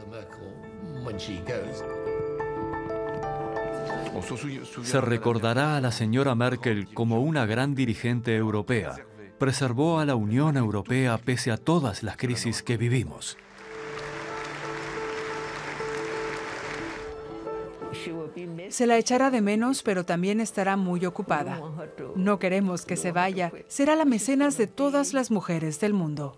Se recordará a la señora Merkel como una gran dirigente europea. Preservó a la Unión Europea pese a todas las crisis que vivimos. Se la echará de menos, pero también estará muy ocupada. No queremos que se vaya. Será la mecenas de todas las mujeres del mundo.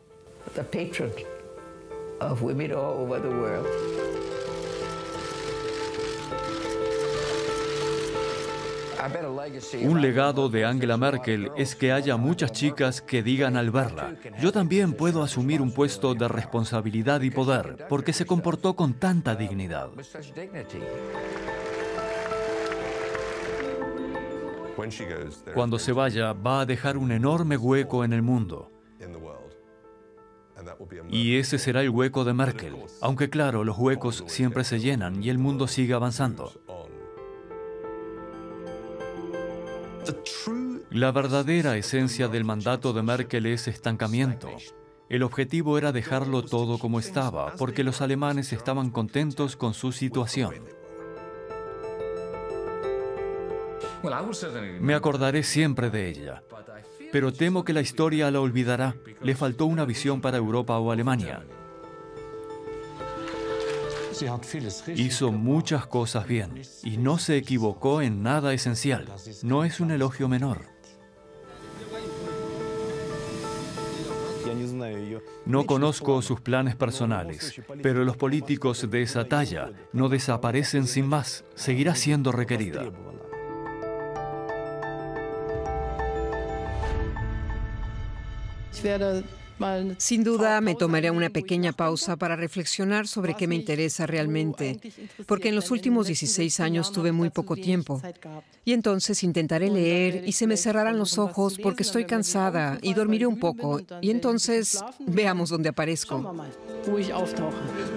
Un legado de Angela Merkel es que haya muchas chicas que digan al verla: yo también puedo asumir un puesto de responsabilidad y poder, porque se comportó con tanta dignidad. Cuando se vaya, va a dejar un enorme hueco en el mundo. Y ese será el hueco de Merkel. Aunque claro, los huecos siempre se llenan y el mundo sigue avanzando. La verdadera esencia del mandato de Merkel es estancamiento. El objetivo era dejarlo todo como estaba, porque los alemanes estaban contentos con su situación. Me acordaré siempre de ella, pero temo que la historia la olvidará. Le faltó una visión para Europa o Alemania. Hizo muchas cosas bien y no se equivocó en nada esencial. No es un elogio menor. No conozco sus planes personales, pero los políticos de esa talla no desaparecen sin más. Seguirá siendo requerida. Sin duda, me tomaré una pequeña pausa para reflexionar sobre qué me interesa realmente, porque en los últimos 16 años tuve muy poco tiempo. Y entonces intentaré leer y se me cerrarán los ojos porque estoy cansada y dormiré un poco. Y entonces veamos dónde aparezco.